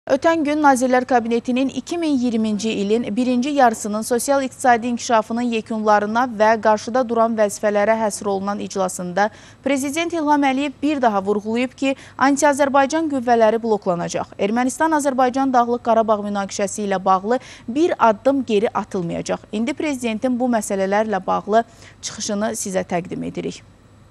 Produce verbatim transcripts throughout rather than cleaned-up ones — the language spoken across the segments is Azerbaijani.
Ötən gün Nazirlər Kabinetinin iki min iyirminci ilin birinci yarısının sosial-iqtisadi inkişafının yekunlarına və qarşıda duran vəzifələrə həsr olunan iclasında Prezident İlham Əliyev bir daha vurğulayıb ki, anti-Azərbaycan qüvvələri bloklanacaq. Ermənistan-Azərbaycan Dağlıq Qarabağ münaqişəsi ilə bağlı bir addım geri atılmayacaq. İndi Prezidentin bu məsələlərlə bağlı çıxışını sizə təqdim edirik.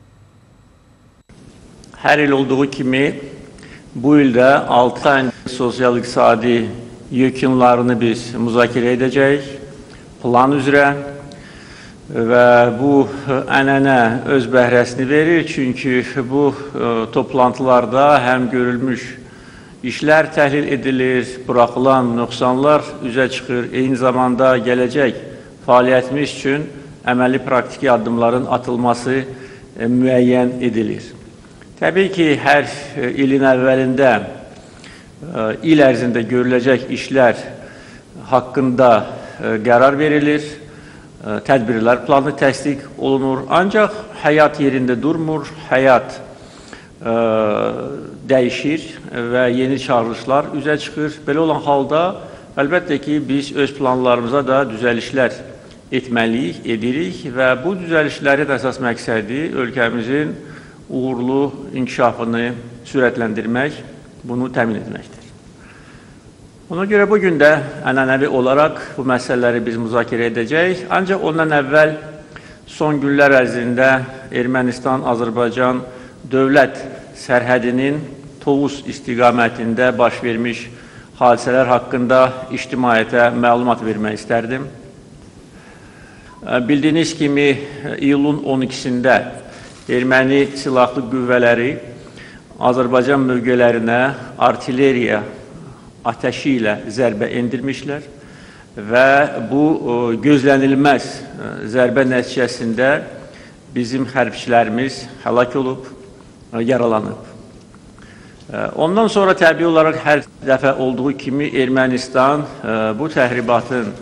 Hər il olduğu kimi bu ildə altı ay sosial-iqtisadi yekunlarını biz müzakirə edəcəyik plan üzrə və bu ənənə öz bəhrəsini verir. Çünki bu toplantılarda həm görülmüş işlər təhlil edilir, buraxılan nöqsanlar üzə çıxır, eyni zamanda gələcək fəaliyyətimiz üçün əməli praktiki addımların atılması müəyyən edilir. Təbii ki, hər ilin əvvəlində il ərzində görüləcək işlər haqqında qərar verilir, tədbirlər planı təsdiq olunur. Ancaq həyat yerində durmur, həyat dəyişir və yeni çağırışlar üzə çıxır. Belə olan halda əlbəttə ki, biz öz planlarımıza da düzəlişlər etməliyik, edirik və bu düzəlişlərin əsas məqsədi ölkəmizin uğurlu inkişafını sürətləndirmək, bunu təmin etməkdir. Ona görə bugün də ənənəvi olaraq bu məsələləri biz müzakirə edəcəyik. Ancaq ondan əvvəl son günlər ərzində Ermənistan-Azərbaycan dövlət sərhədinin Tovuz istiqamətində baş vermiş hadisələr haqqında ictimaiyyətə məlumat vermək istərdim. Bildiyiniz kimi, iyulun on ikisində Erməni silahlı qüvvələri Azərbaycan mövqələrinə artilleriya ateşi ilə zərbə endirmişlər və bu gözlənilməz zərbə nəticəsində bizim hərbçilərimiz həlak olub, yaralanıb. Ondan sonra təbii olaraq hər dəfə olduğu kimi Ermənistan bu təhribatın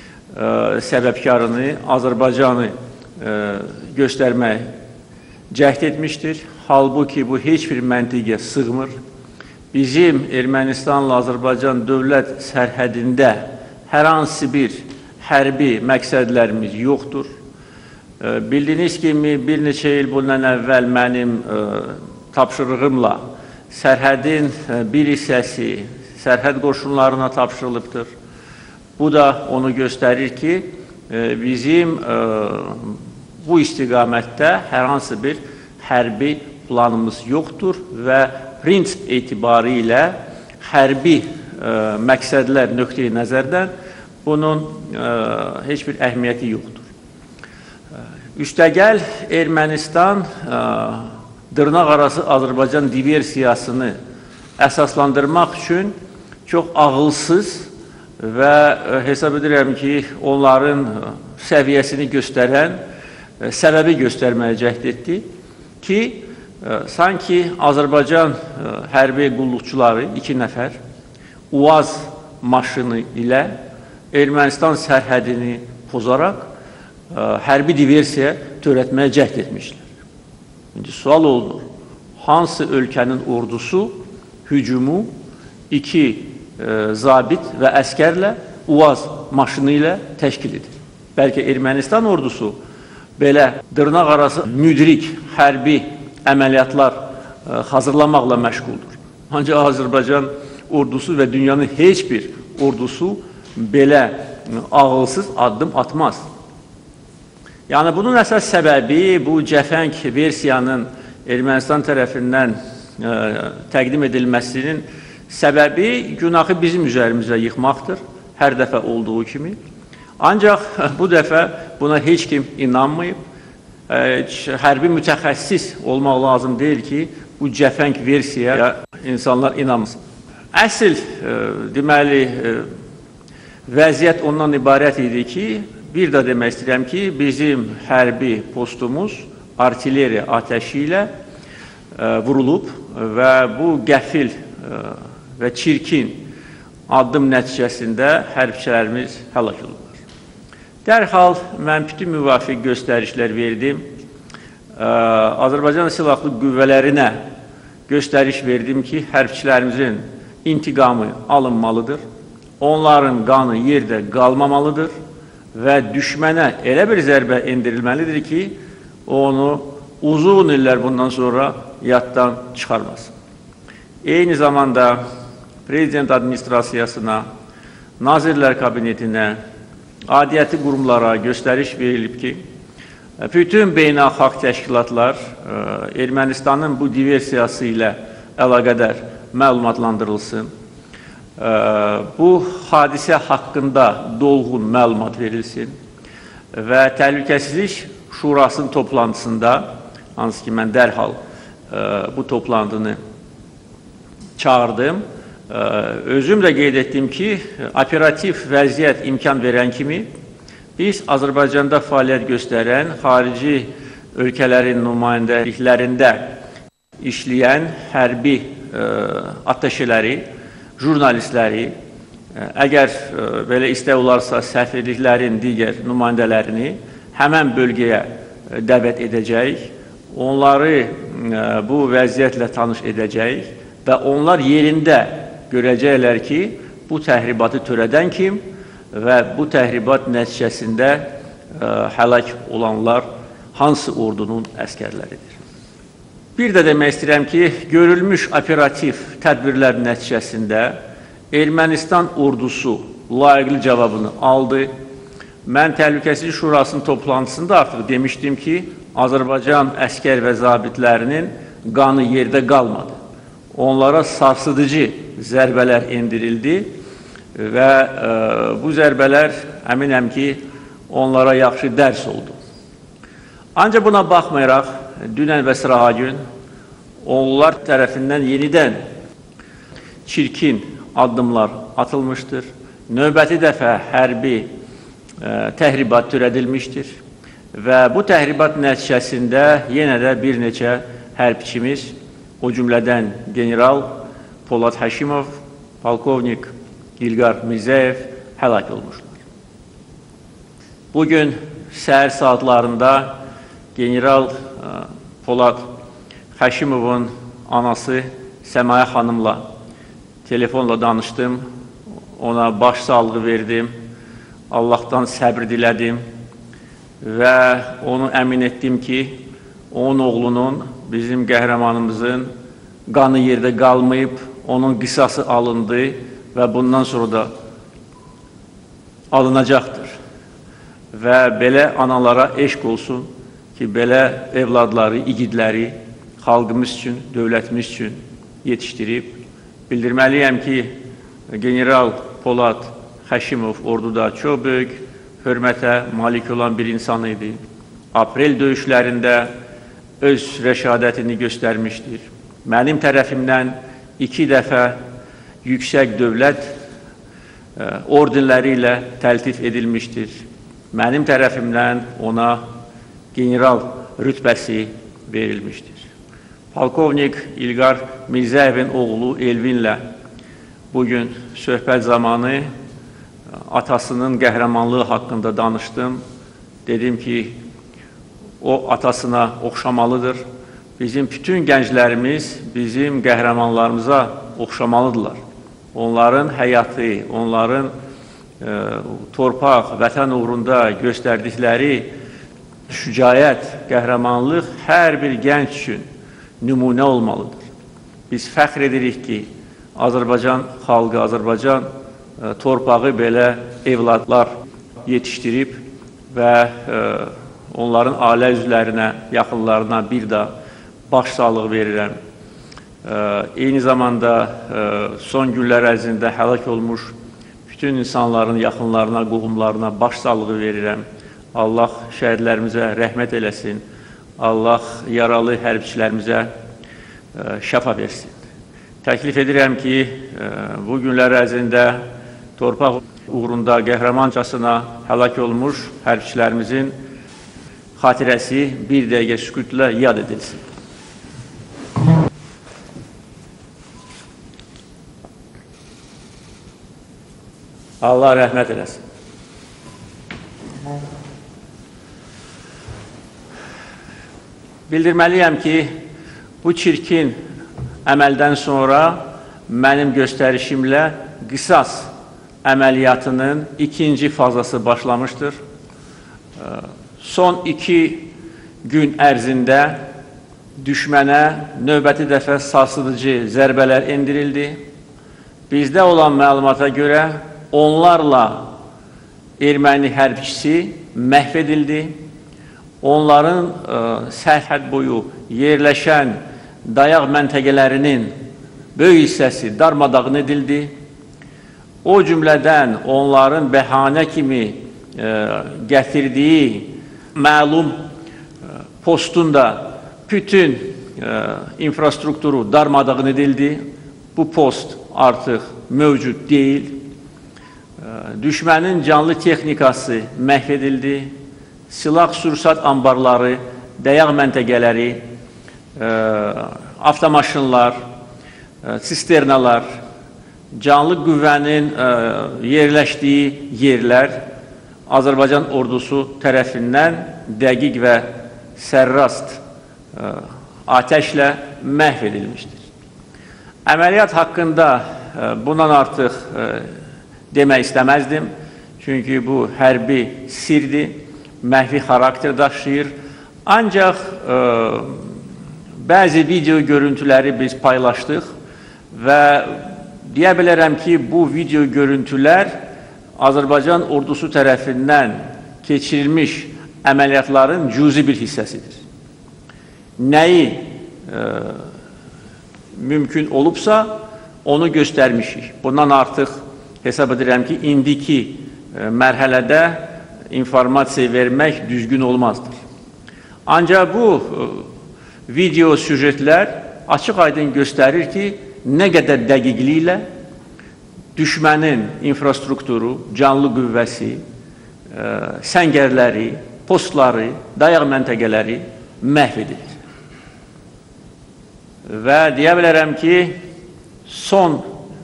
səbəbkarını Azərbaycanı göstərmək cəhd etmişdir. Halbuki bu heç bir məntiqə sığmır. Bizim Ermənistanla Azərbaycan dövlət sərhədində hər hansı bir hərbi məqsədlərimiz yoxdur. Bildiyiniz kimi, bir neçə il bundan əvvəl mənim tapşırığımla sərhədin bir hissəsi sərhəd qoşunlarına tapşırılıbdır. Bu da onu göstərir ki, bizim bu istiqamətdə hər hansı bir hərbi planımız yoxdur və prinsip etibarı ilə hərbi məqsədlər nöqteyi nəzərdən bunun heç bir əhəmiyyəti yoxdur. Üstəgəl Ermənistan dırnaq arası Azərbaycan diversiyasını əsaslandırmaq üçün çox ağılsız və hesab edirəm ki, onların səviyyəsini göstərən səbəbi göstərməyə cəhd etdi ki, sanki Azərbaycan hərbi qulluqçuları iki nəfər UAZ maşını ilə Ermənistan sərhədini pozaraq hərbi diversiya törətməyə cəhd etmişlər. İndi sual olunur, hansı ölkənin ordusu hücumu iki zabit və əskərlə UAZ maşını ilə təşkil edir? Bəlkə Ermənistan ordusu belə dırnaq arası müdrik hərbi əməliyyatlar hazırlamaqla məşğuldur. Ancaq Azərbaycan ordusu və dünyanın heç bir ordusu belə ağılsız addım atmaz. Yəni, bunun əsas səbəbi bu cəfəng versiyanın Ermənistan tərəfindən təqdim edilməsinin səbəbi günahı bizim üzərimizə yıxmaqdır, hər dəfə olduğu kimi. Ancaq bu dəfə buna heç kim inanmayıb. Hərbi mütəxəssis olmaq lazım deyil ki, bu cəfəng versiya insanlar inanmasın. Əsl, deməli, vəziyyət ondan ibarət idi ki, bir də demək istəyirəm ki, bizim hərbi postumuz artilleriya ateşi ilə vurulub və bu qəfil və çirkin addım nəticəsində hərbçilərimiz həlak olublar. Dərhal mən bütün müvafiq göstərişlər verdim. Azərbaycan silahlı qüvvələrinə göstəriş verdim ki, hərbçilərimizin intiqamı alınmalıdır. Onların qanı yerdə qalmamalıdır və düşmənə elə bir zərbə endirilməlidir ki, onu uzun illər bundan sonra yaddan çıxarmasın. Eyni zamanda Prezident Administrasiyasına, Nazirlər Kabinetinə, adiyyəti qurumlara göstəriş verilib ki, bütün beynəlxalq təşkilatlar Ermənistanın bu diversiyası ilə əlaqədar məlumatlandırılsın. Bu hadisə haqqında dolğun məlumat verilsin və Təhlükəsizlik Şurasının toplantısında, hansı ki, mən dərhal bu toplantını çağırdım, özüm də qeyd etdim ki, operativ vəziyyət imkan verən kimi biz Azərbaycanda fəaliyyət göstərən xarici ölkələrin nümayəndəliklərində işləyən hərbi ateşeləri, jurnalistləri, əgər belə istək olarsa səfirliklərin digər nümayəndələrini həmən bölgəyə dəvət edəcəyik, onları bu vəziyyətlə tanış edəcəyik və onlar yerində görəcəklər ki, bu təhribatı törədən kim və bu təhribat nəticəsində həlak olanlar hansı ordunun əskərləridir. Bir də demək istəyirəm ki, görülmüş operativ tədbirlər nəticəsində Ermənistan ordusu layiqli cavabını aldı. Mən Təhlükəsizlik Şurasının toplantısında artıq demişdim ki, Azərbaycan əskər və zabitlərinin qanı yerdə qalmadı. Onlara sarsıdıcı zərbələr endirildi və e, bu zərbələr əminəm ki, onlara yaxşı dərs oldu. Ancaq buna baxmayaraq, dünən və sıraha gün onlar tərəfindən yenidən çirkin addımlar atılmışdır. Növbəti dəfə hərbi e, təhribat törədilmişdir və bu təhribat nəticəsində yenə də bir neçə hərbçimiz, o cümlədən general Polad Həşimov, polkovnik İlqar Mirzəyev həlak olmuşlar. Bugün səhər saatlarında general Polad Həşimovun anası Səmaya xanımla telefonla danışdım, ona baş sağlığı verdim, Allahdan səbr dilədim və onu əmin etdim ki, onun oğlunun, bizim qəhrəmanımızın qanı yerdə qalmayıb, onun qisası alındı və bundan sonra da alınacaqdır. Və belə analara eşq olsun ki, belə evladları, igidləri xalqımız üçün, dövlətimiz üçün yetişdirib. Bildirməliyəm ki, general Polad Həşimov orduda çox böyük hörmətə malik olan bir insan idi. Aprel döyüşlərində öz rəşadətini göstərmişdir. Mənim tərəfimdən iki dəfə yüksək dövlət ordenləri ilə təltif edilmişdir. Mənim tərəfimdən ona general rütbəsi verilmişdir. Polkovnik İlqar Mirzəyevin oğlu Elvinlə bugün söhbət zamanı atasının qəhrəmanlığı haqqında danışdım. Dedim ki, o atasına oxşamalıdır. Bizim bütün gənclərimiz bizim qəhrəmanlarımıza oxşamalıdırlar. Onların həyatı, onların e, torpaq, vətən uğrunda göstərdikləri şücaət, qəhrəmanlıq hər bir gənc üçün nümunə olmalıdır. Biz fəxr edirik ki, Azərbaycan xalqı, Azərbaycan e, torpağı belə evladlar yetişdirib və e, onların ailə üzvlərinə, yaxınlarına bir də baş sağlığı verirəm. Eyni zamanda son günlər ərzində həlak olmuş bütün insanların yaxınlarına, qohumlarına baş sağlığı verirəm. Allah şəhidlərimizə rəhmət eləsin. Allah yaralı hərbçilərimizə şəfa versin. Təklif edirəm ki, bu günlər ərzində torpaq uğrunda qəhrəmancasına həlak olmuş hərbçilərimizin xatirəsi bir dəqiqə sükutla yad edilsin. Allah rəhmət eləsin. Bildirməliyəm ki, bu çirkin əməldən sonra mənim göstərişimlə qisas əməliyyatının ikinci fazası başlamışdır. Son iki gün ərzində düşmənə növbəti dəfə sarsıdıcı zərbələr endirildi. Bizdə olan məlumata görə onlarla erməni hərbçisi məhv edildi. Onların ə, sərhəd boyu yerləşən dayaq məntəqələrinin böyük hissəsi darmadağın edildi. O cümlədən onların bəhanə kimi ə, gətirdiyi məlum ə, postun da bütün ə, infrastrukturu darmadağın edildi. Bu post artıq mövcud deyil. Ə, düşmənin canlı texnikası məhv edildi. Silah-sursat ambarları, dayaq məntəqələri, ə, avtomaşınlar, ə, sisternalar, canlı qüvvənin ə, yerləşdiyi yerlər Azərbaycan ordusu tərəfindən dəqiq və sərrast ə, atəşlə məhv edilmişdir. Əməliyyat haqqında ə, bundan artıq ə, demək istəməzdim. Çünki bu hərbi sirdir, məhvi xarakter daşıyır. Ancaq ə, bəzi video görüntüləri biz paylaşdıq və deyə bilərəm ki, bu video görüntülər Azərbaycan ordusu tərəfindən keçirilmiş əməliyyatların cüzi bir hissəsidir. Nəyi e, mümkün olubsa, onu göstərmişik. Bundan artıq hesab edirəm ki, indiki e, mərhələdə informasiya vermək düzgün olmazdır. Ancaq bu e, video süjetlər açıq-aydın göstərir ki, nə qədər dəqiqliklə düşmənin infrastrukturu, canlı qüvvəsi, ə, səngərləri, postları, dayaq məntəqələri məhv edilir. Və deyə bilərəm ki, son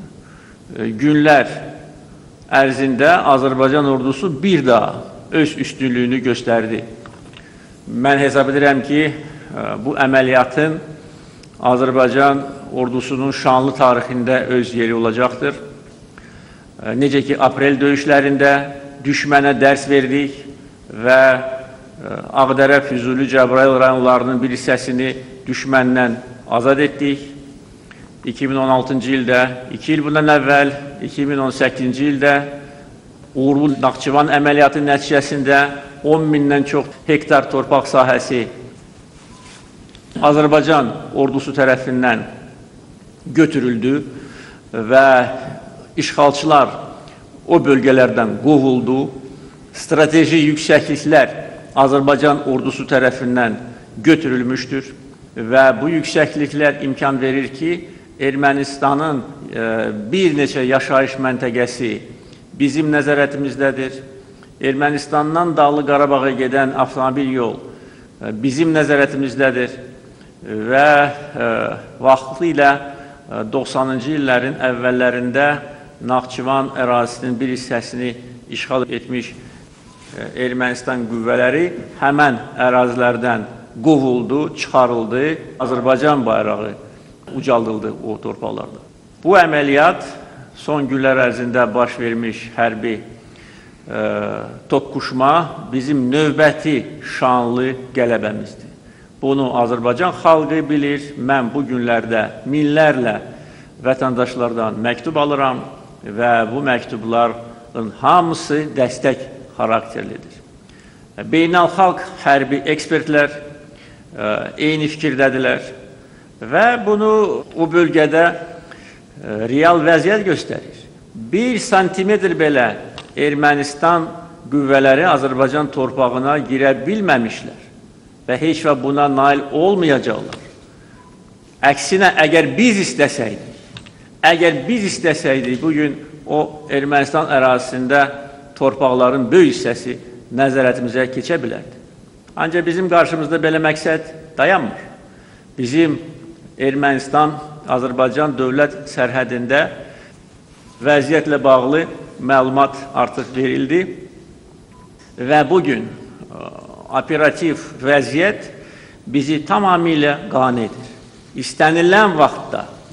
günlər ərzində Azərbaycan ordusu bir daha öz üstünlüyünü göstərdi. Mən hesab edirəm ki, bu əməliyyatın Azərbaycan ordusunun şanlı tarixində öz yeri olacaqdır. Necə ki, aprel döyüşlərində düşmənə dərs verdik və Ağdərə, Füzuli, Cəbrayıl rayonlarının bir hissəsini düşməndən azad etdik. iki min on altıncı ildə, iki il bundan əvvəl, iki min on səkkizinci ildə uğurlu Naxçıvan əməliyyatı nəticəsində on mindən çox hektar torpaq sahəsi Azərbaycan ordusu tərəfindən götürüldü və işğalçılar o bölgələrdən qovuldu. Strateji yüksəkliklər Azərbaycan ordusu tərəfindən götürülmüşdür və bu yüksəkliklər imkan verir ki, Ermənistanın e, bir neçə yaşayış məntəqəsi bizim nəzarətimizdədir. Ermənistandan Dağlı Qarabağa gedən avtomobil yol e, bizim nəzarətimizdədir və e, vaxtı ilə e, doxsanıncı illərin əvvəllərində Naxçıvan ərazisinin bir hissəsini işğal etmiş e, Ermənistan qüvvələri həmən ərazilərdən qovuldu, çıxarıldı, Azərbaycan bayrağı ucaldıldı o torpaqlarda. Bu əməliyyat son günlər ərzində baş vermiş hərbi e, toqquşma bizim növbəti şanlı qələbəmizdir. Bunu Azərbaycan xalqı bilir. Mən bu günlərdə minlərlə vətəndaşlardan məktub alıram və bu məktubların hamısı dəstək xarakterlidir. Beynəlxalq hərbi ekspertlər e, eyni fikirdədirlər. Və bunu o bölgədə e, real vəziyyət göstərir. Bir santimetr belə Ermənistan qüvvələri Azərbaycan torpağına girə bilməmişlər və heç və buna nail olmayacaqlar. Əksinə, əgər biz istəsəydik, əgər biz istəsəydik, bugün o Ermənistan ərazisində torpaqların böyük hissəsi nəzarətimizə keçə bilərdi. Ancaq bizim qarşımızda belə məqsəd dayanmır. Bizim Ermənistan-Azərbaycan dövlət sərhədində vəziyyətlə bağlı məlumat artıq verildi və bugün operativ vəziyyət bizi tamamilə qane edir. İstənilən vaxtda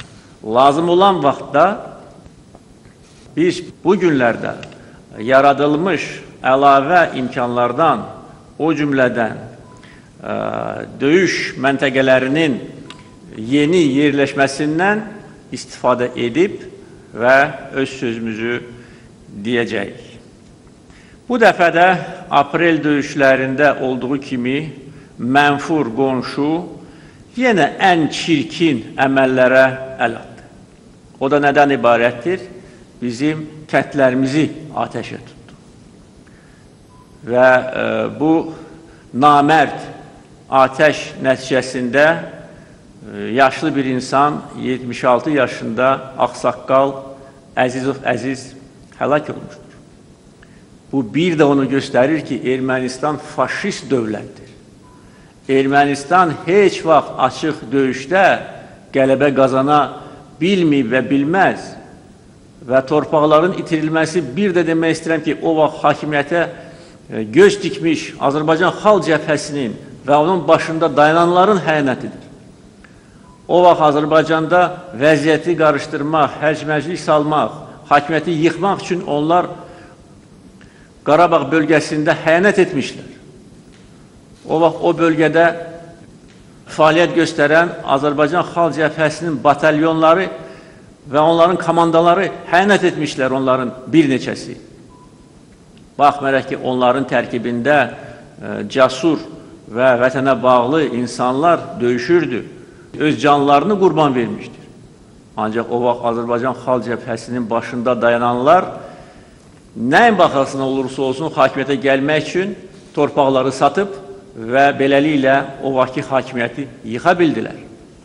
lazım olan vaxtda biz bu günlərdə yaradılmış əlavə imkanlardan, o cümlədən ə, döyüş məntəqələrinin yeni yerləşməsindən istifadə edib və öz sözümüzü deyəcəyik. Bu dəfə də aprel döyüşlərində olduğu kimi mənfur qonşu yenə ən çirkin əməllərə əl atdı. O da nədən ibarətdir? Bizim kəndlərimizi ateşə tutdu. Və e, bu namərd ateş nəticəsində e, yaşlı bir insan, yetmiş altı yaşında ağsaqqal Əzizov Əziz həlak olmuşdur. Bu bir də onu göstərir ki, Ermənistan faşist dövlətdir. Ermənistan heç vaxt açıq döyüşdə qələbə qazana bilməyib və bilməz və torpaqların itirilməsi bir də demək istəyirəm ki, o vaxt hakimiyyətə göz dikmiş Azərbaycan Xalq Cəbhəsinin və onun başında dayananların xəyanətidir. O vaxt Azərbaycanda vəziyyəti qarışdırmaq, hərc-məclik salmaq, hakimiyyəti yıxmaq üçün onlar Qarabağ bölgəsində xəyanət etmişlər. O vaxt o bölgədə fəaliyyət göstərən Azərbaycan Xalq Cəbhəsinin batalyonları və onların komandaları xəyanət etmişlər, onların bir neçəsi. Baxmayaraq ki, onların tərkibində e, cəsur və vətənə bağlı insanlar döyüşürdü, öz canlarını qurban vermişdir. Ancaq o vaxt Azərbaycan Xalq Cəbhəsinin başında dayananlar nəyin baxasına olursa olsun hakimiyyətə gəlmək üçün torpaqları satıb və beləliklə o vaxtki hakimiyyəti yıxa bildilər.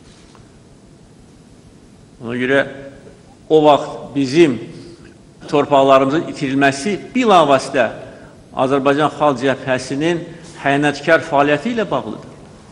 Ona görə o vaxt bizim torpaqlarımızın itirilməsi bilavasitə Azərbaycan Xalq Cəbhəsinin xəyanətkar fəaliyyəti ilə bağlıdır.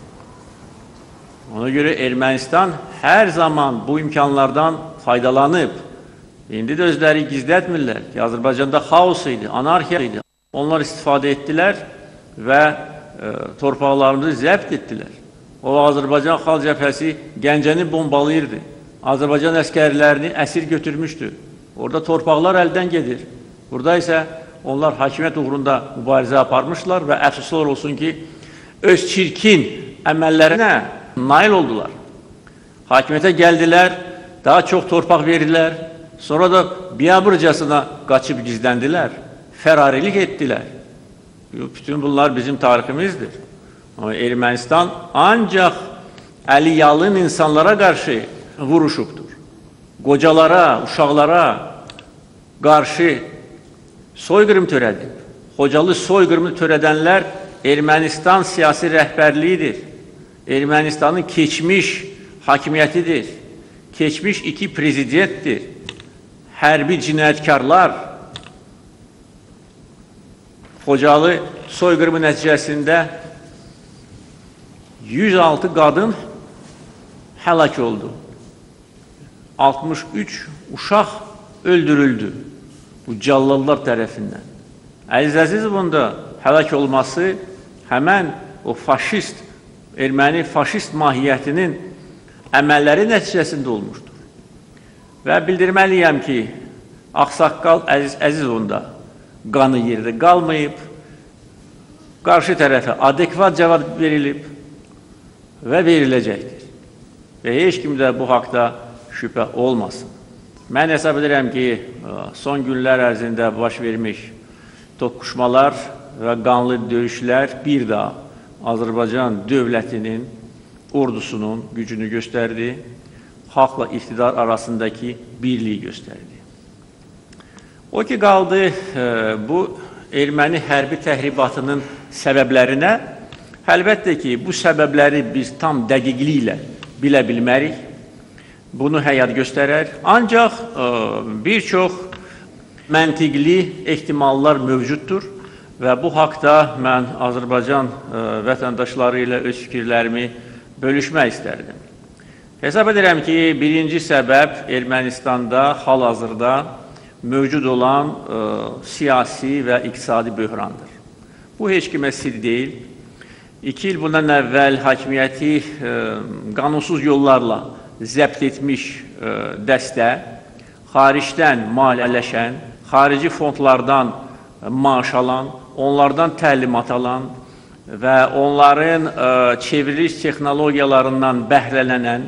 Ona görə Ermənistan hər zaman bu imkanlardan faydalanıb. İndi də özləri gizlətmirlər ki, Azərbaycanda xaos idi, anarxiya idi. Onlar istifadə etdilər və e, torpaqlarımızı zəbt etdilər. O Azərbaycan Xalq Cəbhəsi Gəncəni bombalayırdı. Azərbaycan əskərlərini əsir götürmüşdü. Orada torpaqlar əldən gedir. Burada isə onlar hakimiyyət uğrunda mübarizə aparmışlar və əfsuslar olsun ki, öz çirkin əməllərinə nail oldular. Hakimiyyətə gəldilər, daha çox torpaq verdilər. Sonra da biabırcasına qaçıb gizləndilər, fərarilik etdilər. Bütün bunlar bizim tariximizdir. Ama Ermənistan ancaq əli yalın insanlara qarşı vuruşubdur. Qocalara, uşaqlara qarşı soyqırım törədib. Xocalı soyqırımı törədənlər Ermənistan siyasi rəhbərliyidir. Ermənistanın keçmiş hakimiyyətidir. Keçmiş iki prezidentdir. Hərbi cinayətkarlar Xocalı soyqırımı nəticəsində yüz altı qadın həlak oldu. altmış üç uşaq öldürüldü bu callallar tərəfindən. Əziz Əzizovun da həlak olması həmən o faşist, erməni faşist mahiyyətinin əməlləri nəticəsində olmuşdur. Və bildirməliyəm ki, ağsaqqal Əziz Əzizovun da qanı yerdə qalmayıb, qarşı tərəfə adekvat cavab verilib və veriləcəkdir. Və heç kim də bu haqda şübhə olmasın. Mən hesab edirəm ki, son günlər ərzində baş vermiş toqquşmalar və qanlı döyüşlər bir daha Azərbaycan dövlətinin, ordusunun gücünü göstərdi. Xalqla iqtidar arasındakı birliyi göstərdi. O ki, qaldı bu erməni hərbi təhribatının səbəblərinə, əlbəttə ki, bu səbəbləri biz tam dəqiqliklə bilə bilmərik. Bunu həyat göstərər. Ancaq bir çox məntiqli ehtimallar mövcuddur və bu haqda mən Azərbaycan vətəndaşları ilə öz fikirlərimi bölüşmək istərdim. Hesab edirəm ki, birinci səbəb Ermənistanda hal-hazırda mövcud olan e, siyasi və iqtisadi böhrandır. Bu heç kimə sir deyil. İki il bundan əvvəl hakimiyyəti e, qanunsuz yollarla zəbt etmiş dəstə, xaricdən maliyyələşən, xarici fondlardan maaş alan, onlardan təlimat alan və onların çevriliş texnologiyalarından bəhrələnən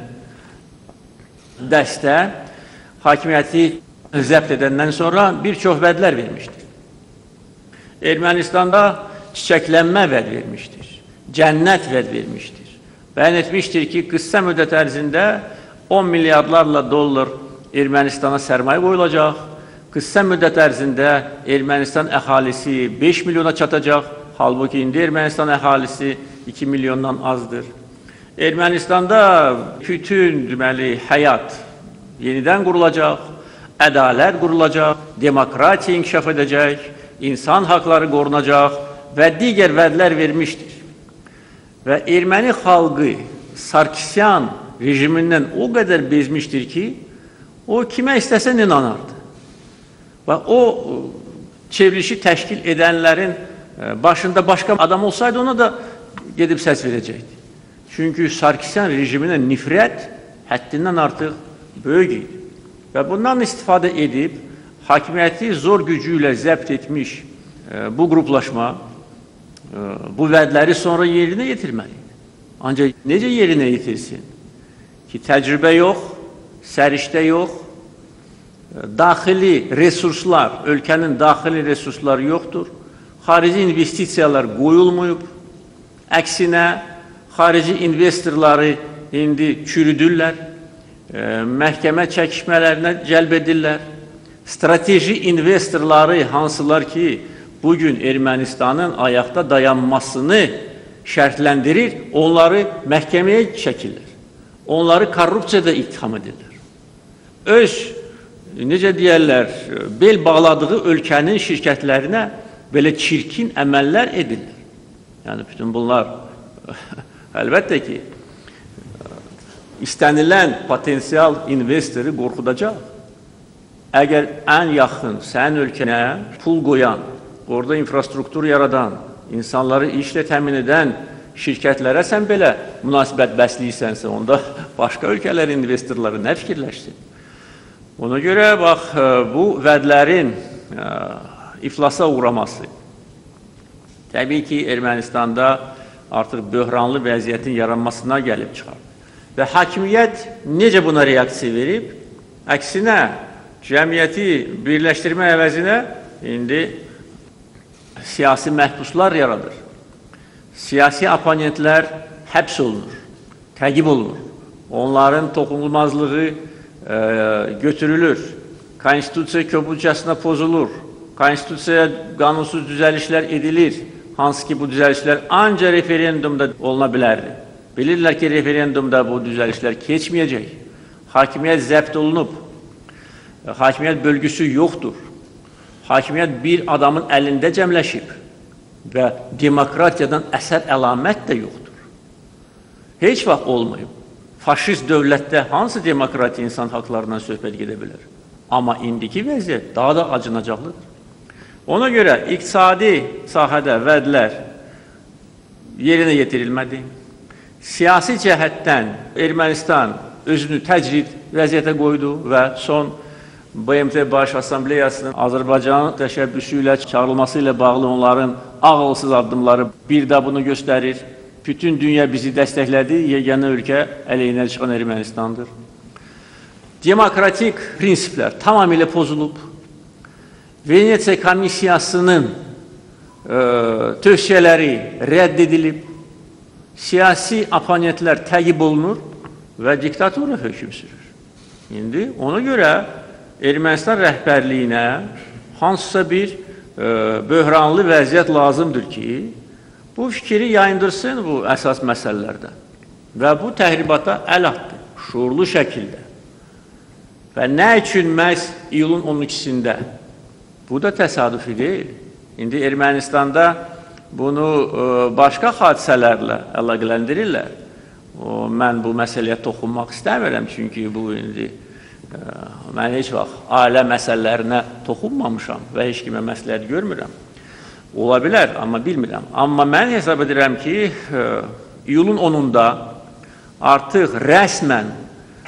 dəstə hakimiyyəti zəbt edəndən sonra bir çox vədlər vermişdir. Ermənistanda çiçəklənmə vəd vermişdir, cənnət vəd vermişdir. Bəyan etmişdir ki, qısa müddət ərzində on milyardlarla dollar Ermənistana sərmayə qoyulacaq, qısa müddət ərzində Ermənistan əhalisi beş milyona çatacaq, halbuki indi Ermənistan əhalisi iki milyondan azdır. Ermənistanda bütün deməli, həyat yenidən qurulacaq, ədalət qurulacaq, demokratiya inkişaf edəcək, insan haqları qorunacaq və digər vədlər vermişdir. Və erməni xalqı Sarkisyan rejimindən o qədər bezmişdir ki, o kimə istəsən inanardı. Və o çevrilişi təşkil edənlərin başında başqa adam olsaydı ona da gedib səs verəcəkdi. Çünki Sarkisyan rejiminə nifrət həddindən artıq böyük idi. Və bundan istifadə edib, hakimiyyəti zor gücü ilə zəbt etmiş bu qruplaşma, bu vədləri sonra yerinə yetirməlidir. Ancaq necə yerinə yetirsin? Ki, təcrübə yox, səriştə yox, daxili resurslar, ölkənin daxili resursları yoxdur, xarici investisiyalar qoyulmayıb, əksinə, xarici investorları indi çürüdürlər, məhkəmə çəkişmələrinə cəlb edirlər, strateji investorları hansılar ki, bugün Ermənistanın ayaqda dayanmasını şərtləndirir, onları məhkəməyə çəkirlər. Onları korrupsiyada ittiham edirlər. Öz, necə deyərlər, bel bağladığı ölkənin şirkətlərinə belə çirkin əməllər edirlər. Yəni, bütün bunlar əlbəttə ki, istənilən potensial investoru qorxudacaq. Əgər ən yaxın sənin ölkənə pul qoyan, orada infrastruktur yaradan, insanları işlə təmin edən şirkətlərə sən belə münasibət bəsləyərsənsə, onda başqa ölkələrin investorları nə fikirləşsin? Ona görə, bax, bu vədlərin iflasa uğraması, təbii ki, Ermənistanda artıq böhranlı vəziyyətin yaranmasına gəlib çıxar. Və hakimiyyət necə buna reaksiya verib? Əksinə, cəmiyyəti birləşdirmə əvəzinə indi siyasi məhbuslar yaradır. Siyasi oponentlər həbs olunur, təqib olunur. Onların toxunulmazlığı e, götürülür. Konstitusiya köpükcəsinə pozulur. Konstitusiyaya qanunsuz düzəlişlər edilir. Hansı ki, bu düzəlişlər ancaq referendumda oluna bilərdi. Bilirlər ki, referendumda bu düzəlişlər keçməyəcək. Hakimiyyət zəbt olunub. Hakimiyyət bölgüsü yoxdur. Hakimiyyət bir adamın əlində cəmləşib və demokratiyadan əsər əlamət də yoxdur. Heç vaxt olmayıb. Faşist dövlətdə hansı demokratiya insan haqlarından söhbət gedə bilər? Amma indiki vəziyyət daha da acınacaqlıdır. Ona görə iqtisadi sahədə vədlər yerinə yetirilmədi. Siyasi cəhətdən Ermənistan özünü təcrid vəziyyətə qoydu və son B M T Baş Assambleyasının Azərbaycanın təşəbbüsü ilə çağrılması ilə bağlı onların ağılsız addımları bir də bunu göstərir. Bütün dünya bizi dəstəklədi, yeganə ölkə əleyhinə çıxan Ermənistandır. Demokratik prinsiplər tamamilə pozulub. Venesiya Komissiyasının e, tövsiyələri rədd edilib. Siyasi oponentlər təqib olunur və diktatura hökm sürür. İndi ona görə Ermənistan rəhbərliyinə hansısa bir e, böhranlı vəziyyət lazımdır ki, bu fikri yayındırsın bu əsas məsələlərdə və bu təhribata əl atdı, şuurlu şəkildə. Və nə üçün məhz iyulun on ikisində? Bu da təsadüfi deyil. İndi Ermənistanda bunu e, başqa hadisələrlə əlaqələndirirlər. O, mən bu məsələyə toxunmaq istəmirəm, çünki bu indi mən heç vaxt ailə məsələlərinə toxunmamışam və heç kimə məsləhət görmürəm. Ola bilər, amma bilmirəm. Amma mən hesab edirəm ki, iyulun onunda artıq rəsmən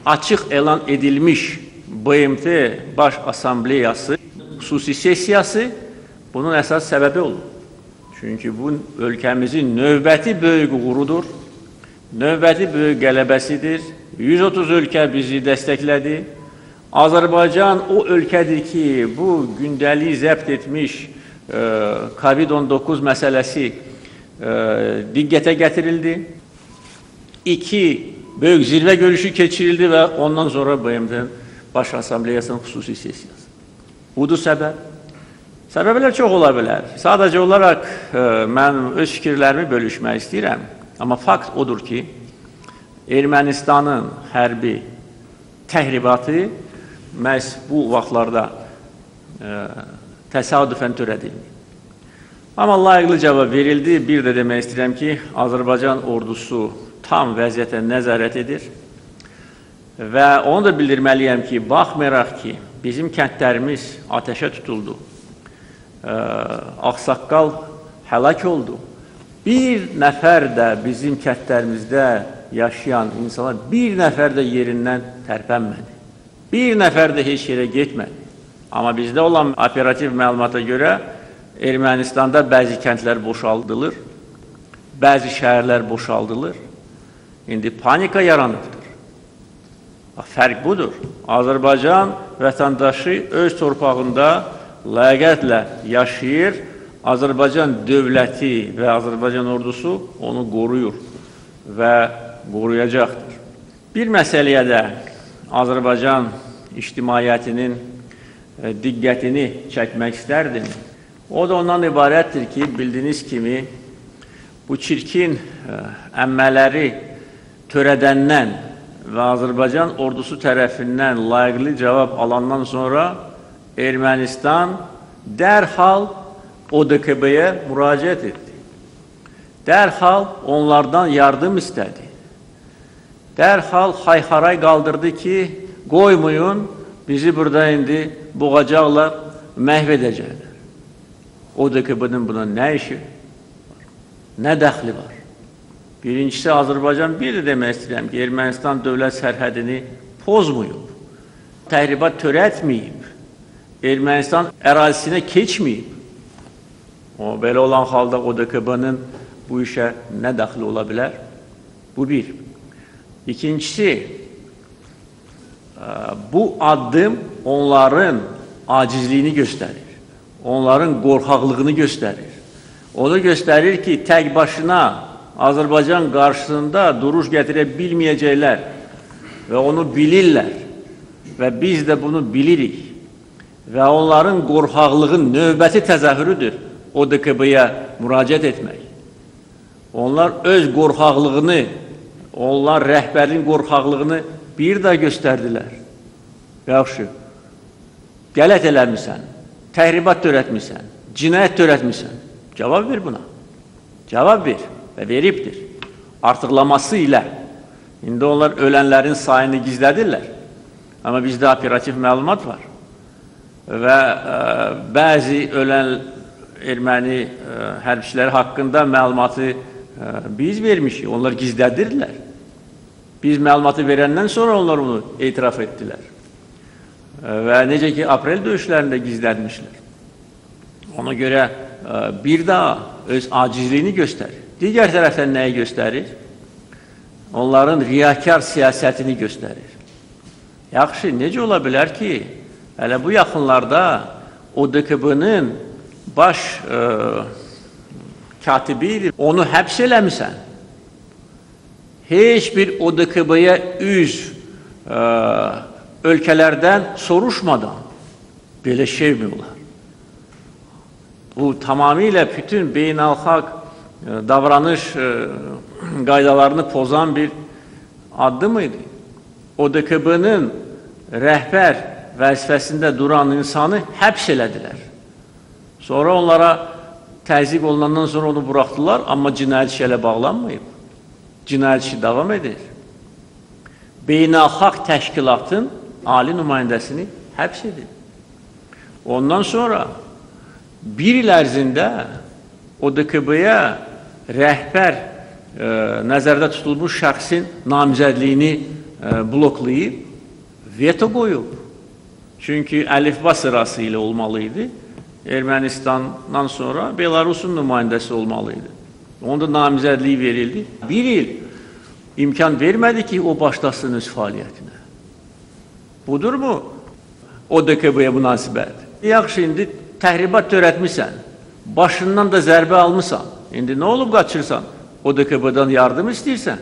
açıq elan edilmiş B M T Baş Assambleyası xüsusi sessiyası bunun əsas səbəbi olur. Çünki bu ölkəmizin növbəti böyük uğurudur, növbəti böyük qələbəsidir. yüz otuz ölkə bizi dəstəklədi. Azərbaycan o ölkədir ki, bu gündəliyi zəbt etmiş COVID on doqquz məsələsi diqqətə gətirildi. İki böyük zirvə görüşü keçirildi və ondan sonra B M T Baş Assambleyasının xüsusi sessiyası. Budur səbəb. Səbəblər çox ola bilər. Sadəcə olaraq mən öz fikirlərimi bölüşmək istəyirəm. Amma fakt odur ki, Ermənistanın hərbi təhribatı məhz bu vaxtlarda təsadüfən törədildi. Amma layiqli cavab verildi. Bir də demək istəyirəm ki, Azərbaycan ordusu tam vəziyyətə nəzarət edir. Və onu da bildirməliyəm ki, baxmayaraq ki, bizim kəndlərimiz ateşə tutuldu, Ağsaqqal həlak oldu. Bir nəfər də bizim kəndlərimizdə yaşayan insanlar bir nəfər də yerindən tərpənmədi. Bir nəfər də heç yerə getmədi. Amma bizdə olan operativ məlumata görə Ermənistanda bəzi kəndlər boşaldılır, bəzi şəhərlər boşaldılır. İndi panika yaranıbdır. Fərq budur. Azərbaycan vətəndaşı öz torpağında ləyaqətlə yaşayır. Azərbaycan dövləti və Azərbaycan ordusu onu qoruyur və qoruyacaqdır. Bir məsələyə də Azərbaycan ictimaiyyətinin diqqətini çəkmək istərdim. O da ondan ibarətdir ki, bildiyiniz kimi, bu çirkin əmmələri törədəndən və Azərbaycan ordusu tərəfindən layiqli cavab alandan sonra Ermənistan dərhal O D K B-yə müraciət etdi. Dərhal onlardan yardım istədi. Dərhal xayxaray qaldırdı ki, qoymayın, bizi burada indi boğacaqlar, məhv edəcəklər. O D K B-nin buna nə işi var? Nə dəxli var? Birincisi, Azərbaycan bir də demək istəyirəm ki, Ermənistan dövlət sərhədini pozmayıb, təhribat törətməyib, Ermənistan ərazisinə keçməyib. O, belə olan halda O D K B-nin bu işə nə dəxli ola bilər? Bu bir. İkincisi, bu addım onların acizliyini göstərir. Onların qorxaqlığını göstərir. Onu göstərir ki, tək başına Azərbaycan qarşısında duruş gətirə bilməyəcəklər və onu bilirlər və biz də bunu bilirik və onların qorxaqlığın növbəti təzahürüdür O D K B-yə müraciət etmək. Onlar öz qorxaqlığını, onlar rəhbərin qorxaqlığını bir də göstərdilər. Yaxşı, qələt eləmirsən, təhribat törətmirsən, cinayət törətmirsən. Cavab ver buna. Cavab ver və veribdir. Artıqlaması ilə. İndi onlar ölənlərin sayını gizlədirlər. Amma bizdə operativ məlumat var. Və ə, bəzi ölən erməni ə, hərbçiləri haqqında məlumatı ə, biz vermişik. Onlar gizlədirlər. Biz məlumatı verəndən sonra onlar onu etiraf etdilər. Ə, və necə ki, aprel döyüşlərində gizlədmişlər. Ona görə ə, bir daha öz acizliyini göstərir. Digər tərəfdən nəyi göstərir? Onların riyakar siyasətini göstərir. Yaxşı, necə ola bilər ki, hələ bu yaxınlarda O D K B-nin baş e, katibi onu həbs eləmirsən. Heç bir O D K B-yə üz e, ölkələrdən soruşmadan belə şey mi olar? Bu tamamilə bütün beynəlxalq e, davranış e, qaydalarını pozan bir addım idi. O D K B-nin rəhbər vəzifəsində duran insanı həbs elədilər. Sonra onlara təzyiq olunandan sonra onu buraxdılar, amma cinayət işi ilə bağlanmayıb. Cinayət işi davam edir. Beynəlxalq təşkilatın ali nümayəndəsini həbs edir. Ondan sonra bir il ərzində O D K B-yə rəhbər e, nəzərdə tutulmuş şəxsin namizədliyini e, e, bloklayıb, veto qoyub. Çünki əlifba sırası ilə olmalıydı. Ermənistandan sonra Belarusun nümayəndəsi olmalıydı. Onda namizədliyi verildi. Bir il imkan vermədi ki, o başlasın öz fəaliyyətinə. Budurmu O D K B-yə münasibət? Yaxşı, indi təhribat törətmişsən, başından da zərbə almışsan. İndi nə olub qaçırsan? O D K B-dən yardım istəyirsən.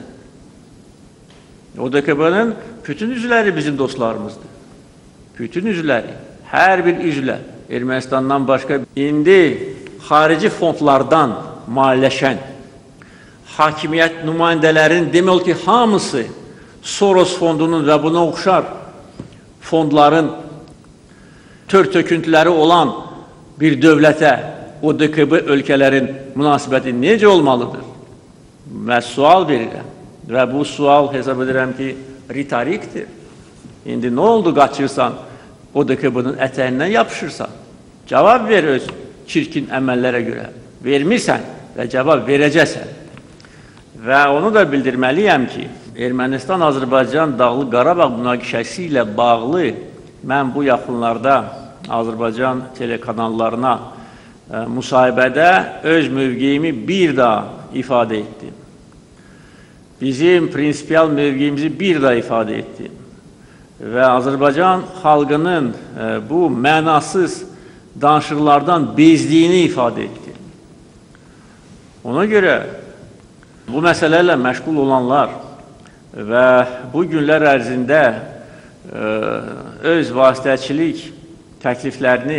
O D K B-nin bütün üzvləri bizim dostlarımızdır. Bütün üzvləri, hər bir üzvlə Ermənistandan başqa indi xarici fondlardan maliyyələşən hakimiyyət nümayəndələrin demək ki, hamısı Soros fondunun və buna oxşar fondların tör-töküntüləri olan bir dövlətə O D K B ölkələrin münasibəti necə olmalıdır? Və sual verirəm. Və bu sual hesab edirəm ki, ritorikdir. İndi nə oldu qaçırsan, O D K B-nin ətəyindən yapışırsan? Cavab ver öz çirkin əməllərə görə. Vermirsən və cavab verəcəksən. Və onu da bildirməliyəm ki, Ermənistan-Azərbaycan Dağlıq Qarabağ münaqişəsi ilə bağlı mən bu yaxınlarda Azərbaycan telekanallarına e, müsahibədə öz mövqeyimi bir daha ifadə etdim. Bizim prinsipial mövqeyimizi bir daha ifadə etdim. Və Azərbaycan xalqının e, bu mənasız danışıqlardan bezdiyini ifadə etdim. Ona görə bu məsələlərlə məşğul olanlar və bu günlər ərzində e, öz vasitəçilik təkliflərini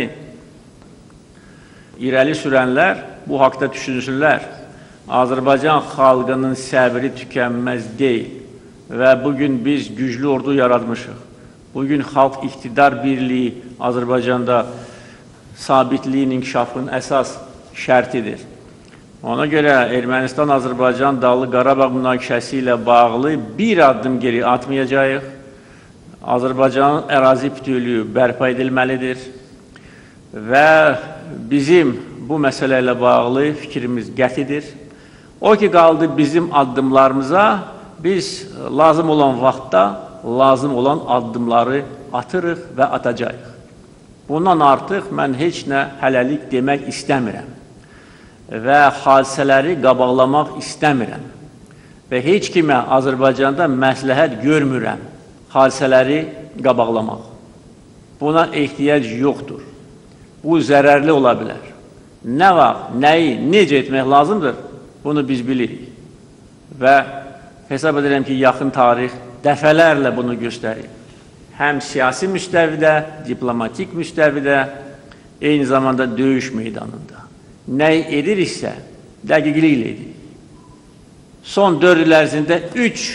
irəli sürənlər bu haqda düşünsünlər. Azərbaycan xalqının səbri tükənməz deyil və bugün biz güclü ordu yaratmışıq. Bugün xalq iqtidar birliyi Azərbaycanda sabitliyin, inkişafın əsas şərtidir. Ona görə Ermənistan-Azərbaycan Dağlıq Qarabağ münaqişəsi ilə bağlı bir addım geri atmayacağıq. Azərbaycanın ərazi bütövlüyü bərpa edilməlidir və bizim bu məsələ ilə bağlı fikrimiz qətidir. O ki, qaldı bizim addımlarımıza, biz lazım olan vaxtda lazım olan addımları atırıq və atacağıq. Bundan artıq mən heç nə hələlik demək istəmirəm və hadisələri qabaqlamaq istəmirəm və heç kimə Azərbaycanda məsləhət görmürəm hadisələri qabaqlamaq. Buna ehtiyac yoxdur. Bu zərərli ola bilər. Nə vaxt, nəyi, necə etmək lazımdır, bunu biz bilirik. Və hesab edirəm ki, yaxın tarix dəfələrlə bunu göstərir. Həm siyasi müstəvidə, diplomatik müstəvidə, eyni zamanda döyüş meydanında. Nəyi ediriksə, dəqiqliklə edirik. Son dörd il ərzində üç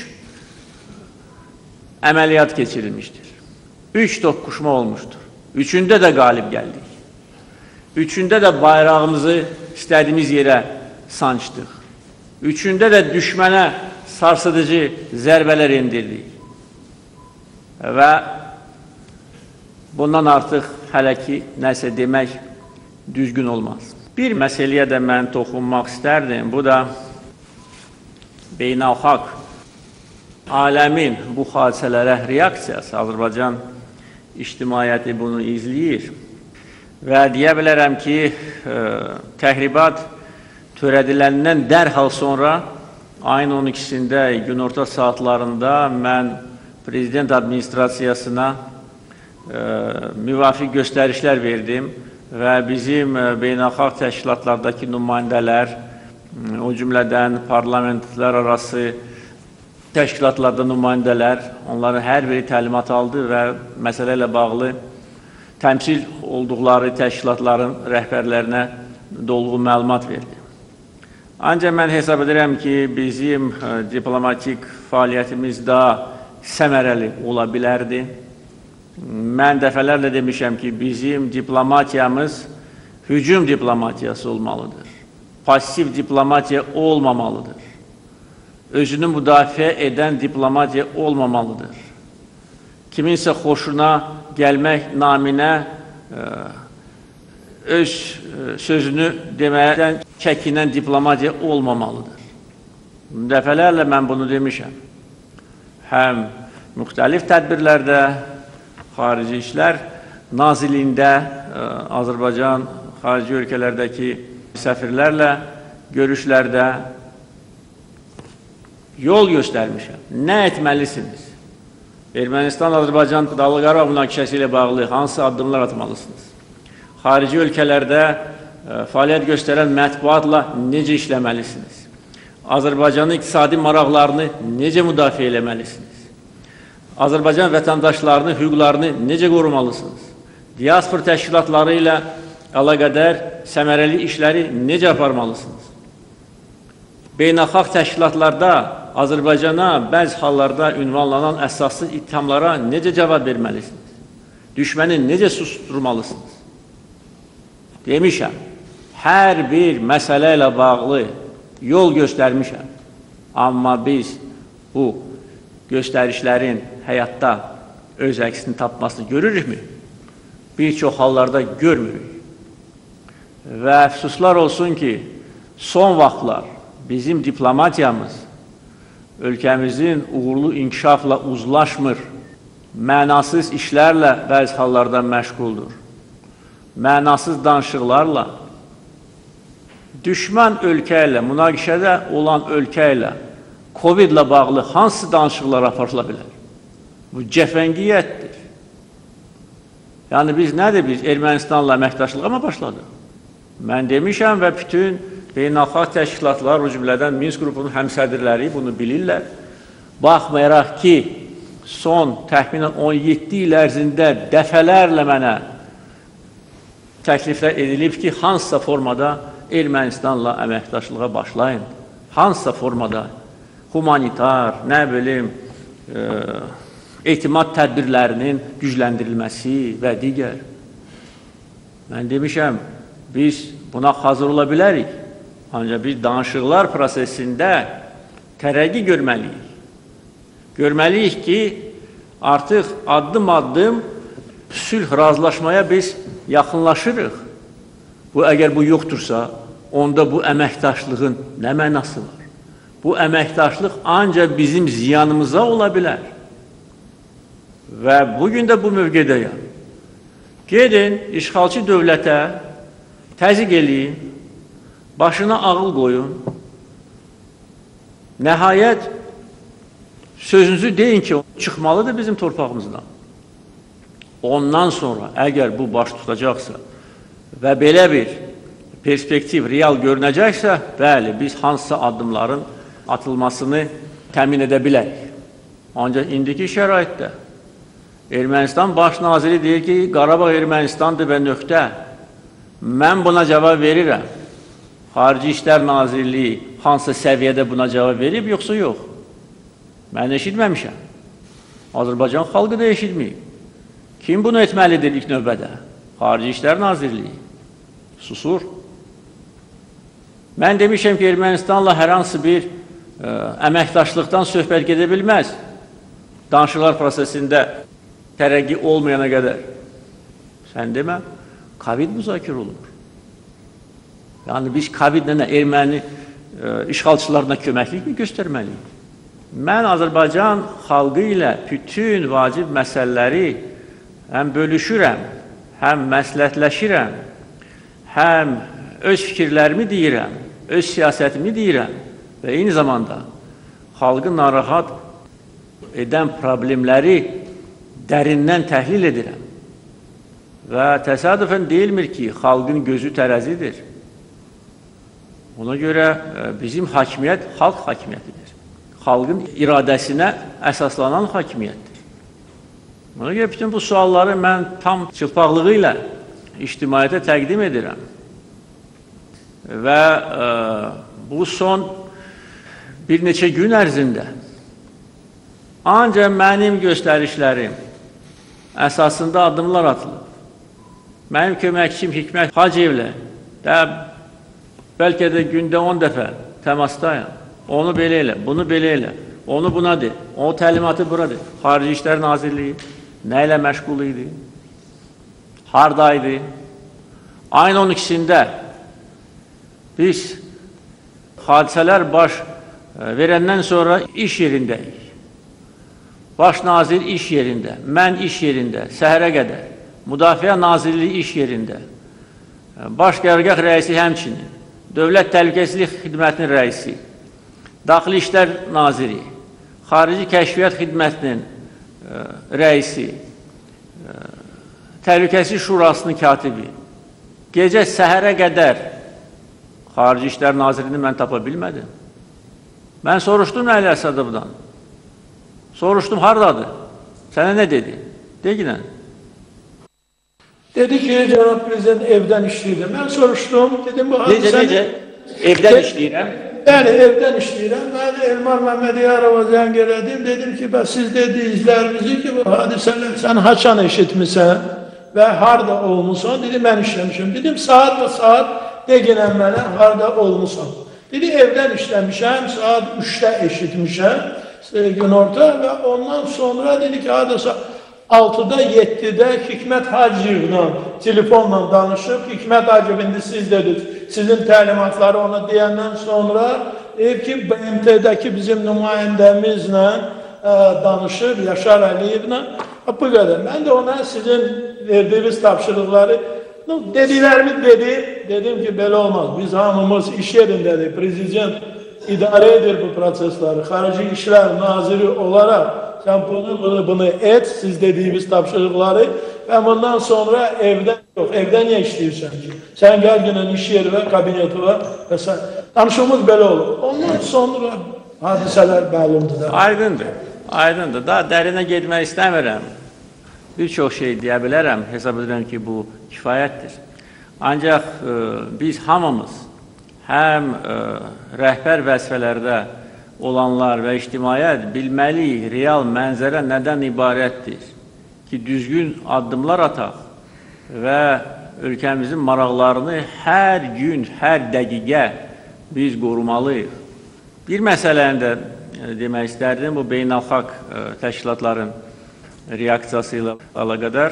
əməliyyat keçirilmişdir. Üç toqquşma olmuşdur. Üçündə də qalib gəldik. Üçündə də bayrağımızı istədiyimiz yerə sancdıq. Üçündə də düşmənə sarsıdıcı zərbələr endirdik. Və bundan artıq hələ ki, nəsə demək düzgün olmaz. Bir məsələyə də mən toxunmaq istərdim. Bu da beynəlxalq aləmin bu hadisələrə reaksiyası. Azərbaycan ictimaiyyəti bunu izləyir. Və deyə bilərəm ki, e, təhribat törədiləndən dərhal sonra ayın on ikisində günorta saatlarında mən Prezident administrasiyasına e, müvafiq göstərişlər verdim və bizim e, beynəlxalq təşkilatlardakı nümayəndələr, o cümlədən parlamentlər arası təşkilatlarda nümayəndələr, onların hər biri təlimat aldı və məsələ ilə bağlı təmsil olduqları təşkilatların rəhbərlərinə dolğun məlumat verdi. Ancaq mən hesab edirəm ki, bizim e, diplomatik fəaliyyətimiz daha səmərəli ola bilərdi. Mən dəfələrlə demişəm ki, bizim diplomatiyamız hücum diplomatiyası olmalıdır. Pasiv diplomatiya olmamalıdır. Özünü müdafiə edən diplomatiya olmamalıdır. Kiminsə xoşuna gəlmək naminə e, öz e, sözünü deməkdən çəkinən diplomatiya olmamalıdır. Dəfələrlə mən bunu demişəm. Həm müxtəlif tədbirlərdə, Xarici İşlər Nazirliyində Azərbaycan xarici ölkələrdəki səfirlərlə görüşlərdə yol göstərmişəm. Nə etməlisiniz? Ermənistan-Azərbaycan Dağlıq Qarabağ münaqişəsi ilə bağlı hansı addımlar atmalısınız? Xarici ölkələrdə fəaliyyət göstərən mətbuatla necə işləməlisiniz? Azərbaycanın iqtisadi maraqlarını necə müdafiə eləməlisiniz? Azərbaycan vətəndaşlarının hüquqlarını necə qorumalısınız? Diaspor təşkilatları ilə əlaqədar səmərəli işləri necə aparmalısınız? Beynəlxalq təşkilatlarda Azərbaycana bəzi hallarda ünvanlanan əsassız ittihamlara necə cavab verməlisiniz? Düşməni necə susturmalısınız? Demişəm, hər bir məsələ ilə bağlı yol göstərmişəm. Amma biz bu göstərişlərin həyatda öz əksini tapmasını görürükmü? Bir çox hallarda görmürük. Və əfsuslar olsun ki, son vaxtlar bizim diplomatiyamız ölkəmizin uğurlu inkişafla uzlaşmır, mənasız işlərlə bəzi hallarda məşğuldur, mənasız danışıqlarla, düşmən ölkə ilə, münaqişədə olan ölkə ilə, Covid ilə bağlı hansı danışıqlar aparıla bilər? Bu cəfəngiyyətdir. Yəni biz nədir biz Ermənistanla əməkdaşlığa mı başladıq? Mən demişəm və bütün beynəlxalq təşkilatlar, o cümlədən Minsk qrupunun həmsədrləri bunu bilirlər. Baxmayaraq ki, son təxminən on yeddi il ərzində dəfələrlə mənə təkliflər edilib ki, hansısa formada Ermənistanla əməkdaşlığa başlayın. Hansısa formada humanitar, nə bilim, e, etimad tədbirlərinin gücləndirilməsi və digər. Mən demişəm, biz buna hazır ola bilərik. Ancaq biz danışıqlar prosesində tərəqqi görməliyik. Görməliyik ki, artıq addım-addım sülh razılaşmaya biz yaxınlaşırıq. Bu, əgər bu yoxdursa, onda bu əməkdaşlığın nə mənası var? Bu əməkdaşlıq ancaq bizim ziyanımıza ola bilər. Və bugün də bu mövqedəyəm. Gedin, işğalçı dövlətə təzyiq eləyin, başına ağıl qoyun. Nəhayət, sözünüzü deyin ki, çıxmalıdır bizim torpağımızdan. Ondan sonra, əgər bu baş tutacaqsa və belə bir perspektiv, real görünəcəksə, bəli, biz hansısa addımların atılmasını təmin edə bilərik. Ancaq indiki şəraitdə Ermənistan baş naziri deyir ki, Qarabağ Ermənistandır və nöqtə. Mən buna cavab verirəm. Xarici İşlər Nazirliyi hansı səviyyədə buna cavab verib, yoxsa yox? Mən eşitməmişəm. Azərbaycan xalqı da eşitməyib. Kim bunu etməlidir ilk növbədə? Xarici İşlər Nazirliyi. Susur. Mən demişəm ki, Ermənistanla hər hansı bir ə, əməkdaşlıqdan söhbət gedə bilməz. Danışıqlar prosesində tərəqqi olmayana qədər. Sən demə, Covid müzakirə olunur. Yəni biz Covid-lə erməni ə, işğalçılarına köməklik mi göstərməliyik? Mən Azərbaycan xalqı ilə bütün vacib məsələləri həm bölüşürəm, həm məsləhətləşirəm, həm öz fikirlərimi deyirəm, öz siyasətimi deyirəm və eyni zamanda xalqı narahat edən problemləri dərindən təhlil edirəm. Və təsadüfən deyilmir ki, xalqın gözü tərəzidir. Ona görə bizim hakimiyyət xalq hakimiyyətidir. Xalqın iradəsinə əsaslanan hakimiyyətdir. Ona görə bütün bu sualları mən tam çılpaqlığı ilə ictimaiyyətə təqdim edirəm. Və e, bu son bir neçə gün ərzində ancaq mənim göstərişlərim əsasında addımlar atılıb. Mənim köməkçim Hikmət Hacıyevlə də bəlkə də gündə on dəfə təmasdayım. Onu belə elə, bunu belə elə, onu buna de, o təlimatı buradır. Xarici İşlər Nazirliyi nə ilə məşğul idi? Hardaydı? Ayın on ikisində biz hadisələr baş verəndən sonra iş yerindəyik. Baş nazir iş yerində, mən iş yerində, səhərə qədər, Müdafiə Nazirliyi iş yerində, Baş Qərargah rəisi həmçinin, Dövlət Təhlükəsizlik Xidmətinin rəisi, Daxili İşlər Naziri, Xarici Kəşfiyyat Xidmətinin rəisi, Təhlükəsizlik Şurasının katibi, gecə səhərə qədər Xarici İşlər Nazirini mən tapa bilmədim. Mən soruşdum Əli Əsədovdan. Soruşdum, haradadır? Sənə nə dedi? Deginən. Dedi ki, Cənab Prezident evdən işləyirəm. Mən soruşdum, dedim bu Necə, necə? Evdən işləyirəm? Bəli, evdən işləyirəm. Mən Elmar Məmmədiyarova zəng elədim. Dedim ki, siz dediyizlərinizi ki, bu hadisələr sən haçan eşitmisən və harada olmuşsan? Dedi, mən işləmişəm. Dedim, saat və saat deginən mənə harada olmuşsan. Dedi, evdən işləmişəm, saat üçdə eşitmişəm. Günorta və ondan sonra dedi ki, hadisa altıda, yeddidə Hikmət Hacıyevlə telefonla danışıb. Hikmət Hacıyev indi siz dediniz, sizin təlimatları ona deyəndən sonra deyib ki, B M T'dəki bizim nümayəndəmizlə ə, danışıb, Yaşar Əliyevlə. Bu qədər. Mən də ona sizin verdiyiniz tapşırıqları dediklərimi dedim. Dedim ki, belə olmaz. Biz hamımız iş yerindədir. Prezident idarə edir bu prosesləri. Xarici İşlər Naziri olaraq sən bunu, bunu, bunu et, siz dediyiniz tapşırıqları və bundan sonra evdən yox, evdən niyə işləyirsən ki? Sən gəl günün iş yeri və kabineti var və sən, danışığımız belə olur. Ondan sonra hadisələr məlumdur da. Aydındır, aydındır. Daha dərinə getmək istəmirəm. Bir çox şey deyə bilərəm, hesab edirəm ki, bu kifayətdir. Ancaq e, biz hamımız həm ə, rəhbər vəzifələrdə olanlar və ictimaiyyət bilməliyik, real mənzərə nədən ibarətdir ki, düzgün addımlar ataq və ölkəmizin maraqlarını hər gün, hər dəqiqə biz qorumalıyıq. Bir məsələni də demək istərdim, bu beynəlxalq təşkilatların reaksiyası ilə əlaqədar.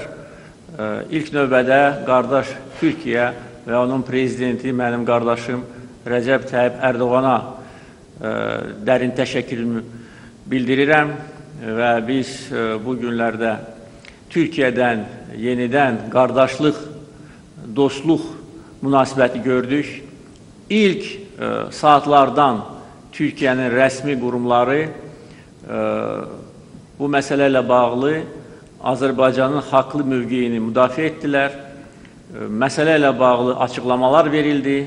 İlk növbədə qardaş Türkiyə və onun prezidenti, mənim qardaşım Rəcəb Tayyip Ərdoğana ə, dərin təşəkkürümü bildirirəm və biz ə, bu günlərdə Türkiyədən yenidən qardaşlıq, dostluq münasibəti gördük. İlk ə, saatlardan Türkiyənin rəsmi qurumları ə, bu məsələ ilə bağlı Azərbaycanın haqlı mövqeyini müdafiə etdilər. Ə, məsələ ilə bağlı açıqlamalar verildi.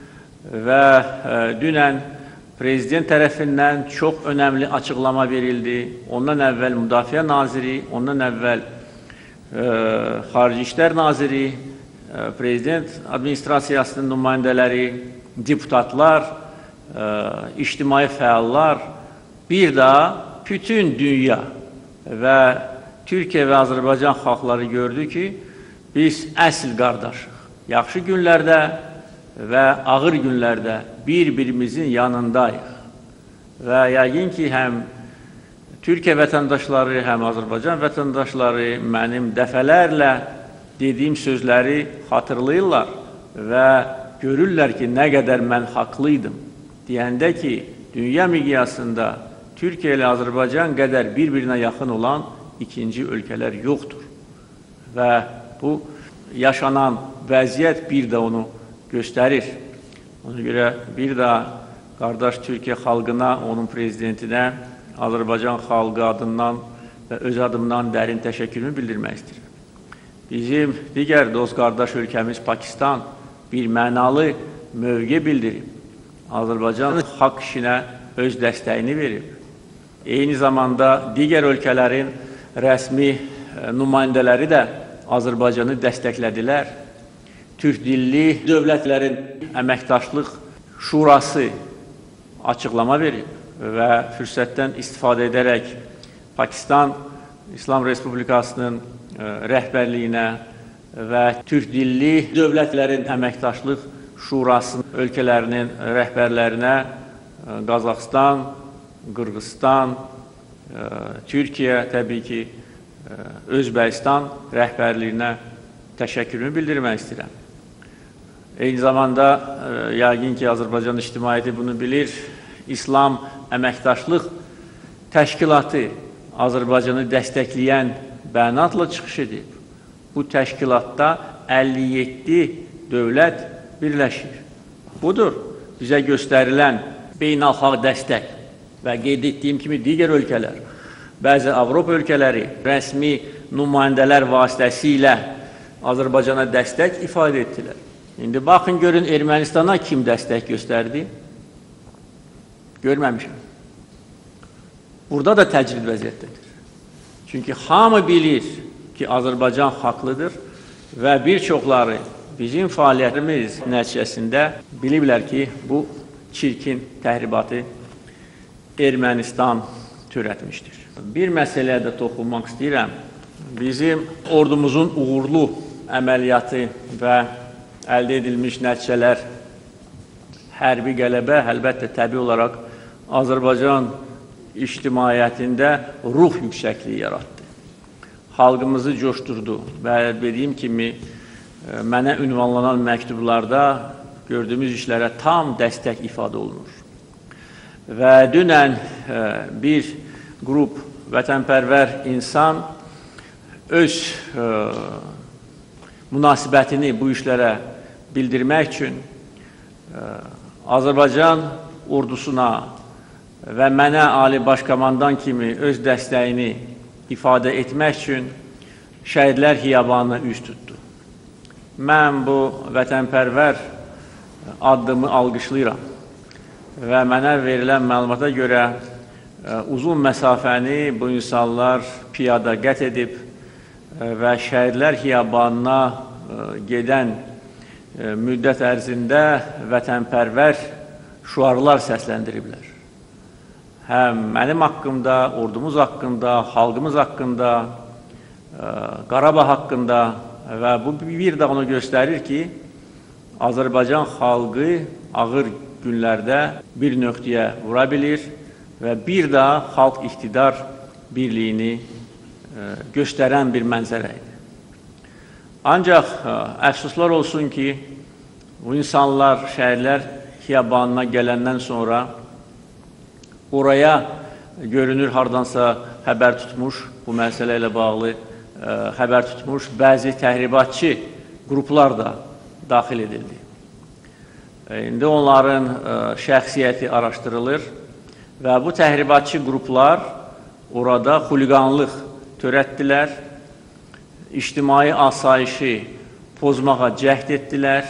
Və ə, dünən prezident tərəfindən çox önəmli açıqlama verildi. Ondan əvvəl Müdafiə Naziri, ondan əvvəl ə, Xarici İşlər Naziri, ə, prezident administrasiyasının nümayəndələri, deputatlar, ə, ictimai fəallar, bir daha bütün dünya və Türkiyə və Azərbaycan xalqları gördü ki, biz əsl qardaşıq. Yaxşı günlərdə və ağır günlərdə bir-birimizin yanındayıq. Və yəqin ki, həm Türkiyə vətəndaşları, həm Azərbaycan vətəndaşları mənim dəfələrlə dediyim sözləri xatırlayırlar və görürlər ki, nə qədər mən haqlıydım. Deyəndə ki, dünya miqyasında Türkiyə ilə Azərbaycan qədər bir-birinə yaxın olan ikinci ölkələr yoxdur. Və bu yaşanan vəziyyət bir də onu göstərir. Ona görə bir daha qardaş Türkiyə xalqına, onun prezidentinə, Azərbaycan xalqı adından və öz adımdan dərin təşəkkürümü bildirmək istəyirəm. Bizim digər dost qardaş ölkəmiz Pakistan bir mənalı mövqe bildirib. Azərbaycan haqq işinə öz dəstəyini verib. Eyni zamanda digər ölkələrin rəsmi nümayəndələri də Azərbaycanı dəstəklədilər. Türk dilli dövlətlərin əməkdaşlıq şurası açıqlama verib və fürsətdən istifadə edərək Pakistan İslam Respublikasının rəhbərliyinə və Türk dilli dövlətlərin əməkdaşlıq şurasının ölkələrinin rəhbərlərinə Qazaxıstan, Qırğızstan, Türkiyə, təbii ki, Özbəkistan rəhbərliyinə təşəkkürümü bildirmək istəyirəm. Eyni zamanda, yəqin ki, Azərbaycan ictimaiyyəti bunu bilir, İslam Əməkdaşlıq Təşkilatı Azərbaycanı dəstəkləyən bəyanatla çıxış edib. Bu təşkilatda əlli yeddi dövlət birləşir. Budur bizə göstərilən beynəlxalq dəstək və qeyd etdiyim kimi digər ölkələr, bəzi Avropa ölkələri rəsmi nümayəndələr vasitəsilə Azərbaycana dəstək ifadə etdilər. İndi baxın, görün Ermənistana kim dəstək göstərdi? Görməmişəm. Burada da təcrid vəziyyətdədir. Çünki hamı bilir ki, Azərbaycan haqlıdır və bir çoxları bizim fəaliyyətimiz nəticəsində biliblər ki, bu çirkin təhribatı Ermənistan törətmişdir. Bir məsələyə də toxunmaq istəyirəm. Bizim ordumuzun uğurlu əməliyyatı və əldə edilmiş nəticələr, hərbi qələbə əlbəttə təbii olaraq Azərbaycan ictimaiyyətində ruh yüksəkliyi yaratdı. Xalqımızı coşdurdu və dediyim kimi mənə ünvanlanan məktublarda gördüyümüz işlərə tam dəstək ifadə olunur. Və dünən bir qrup vətənpərvər insan öz münasibətini bu işlərə bildirmək üçün Azərbaycan ordusuna və mənə Ali Başkomandan kimi öz dəstəyini ifadə etmək üçün Şəhidlər Xiyabanına üz tutdu. Mən bu vətənpərvər addımı alqışlayıram və mənə verilən məlumata görə uzun məsafəni bu insanlar piyada qət edib və Şəhidlər Xiyabanına gedən müddət ərzində vətənpərvər şüarlar səsləndiriblər. Həm mənim haqqımda, ordumuz haqqında, xalqımız haqqında, Qarabağ haqqında və bu bir də onu göstərir ki, Azərbaycan xalqı ağır günlərdə bir nöqtəyə vura bilir və bir daha xalq iqtidar birliyini göstərən bir mənzərə idi. Ancaq əfsuslar olsun ki, bu insanlar Şəhidlər Xiyabanına gələndən sonra oraya görünür hardansa xəbər tutmuş, bu məsələ ilə bağlı xəbər tutmuş bəzi təhribatçı qruplar da daxil edildi. İndi onların şəxsiyyəti araşdırılır və bu təhribatçı qruplar orada xuliqanlıq törətdilər, ictimai asayişi pozmağa cəhd etdilər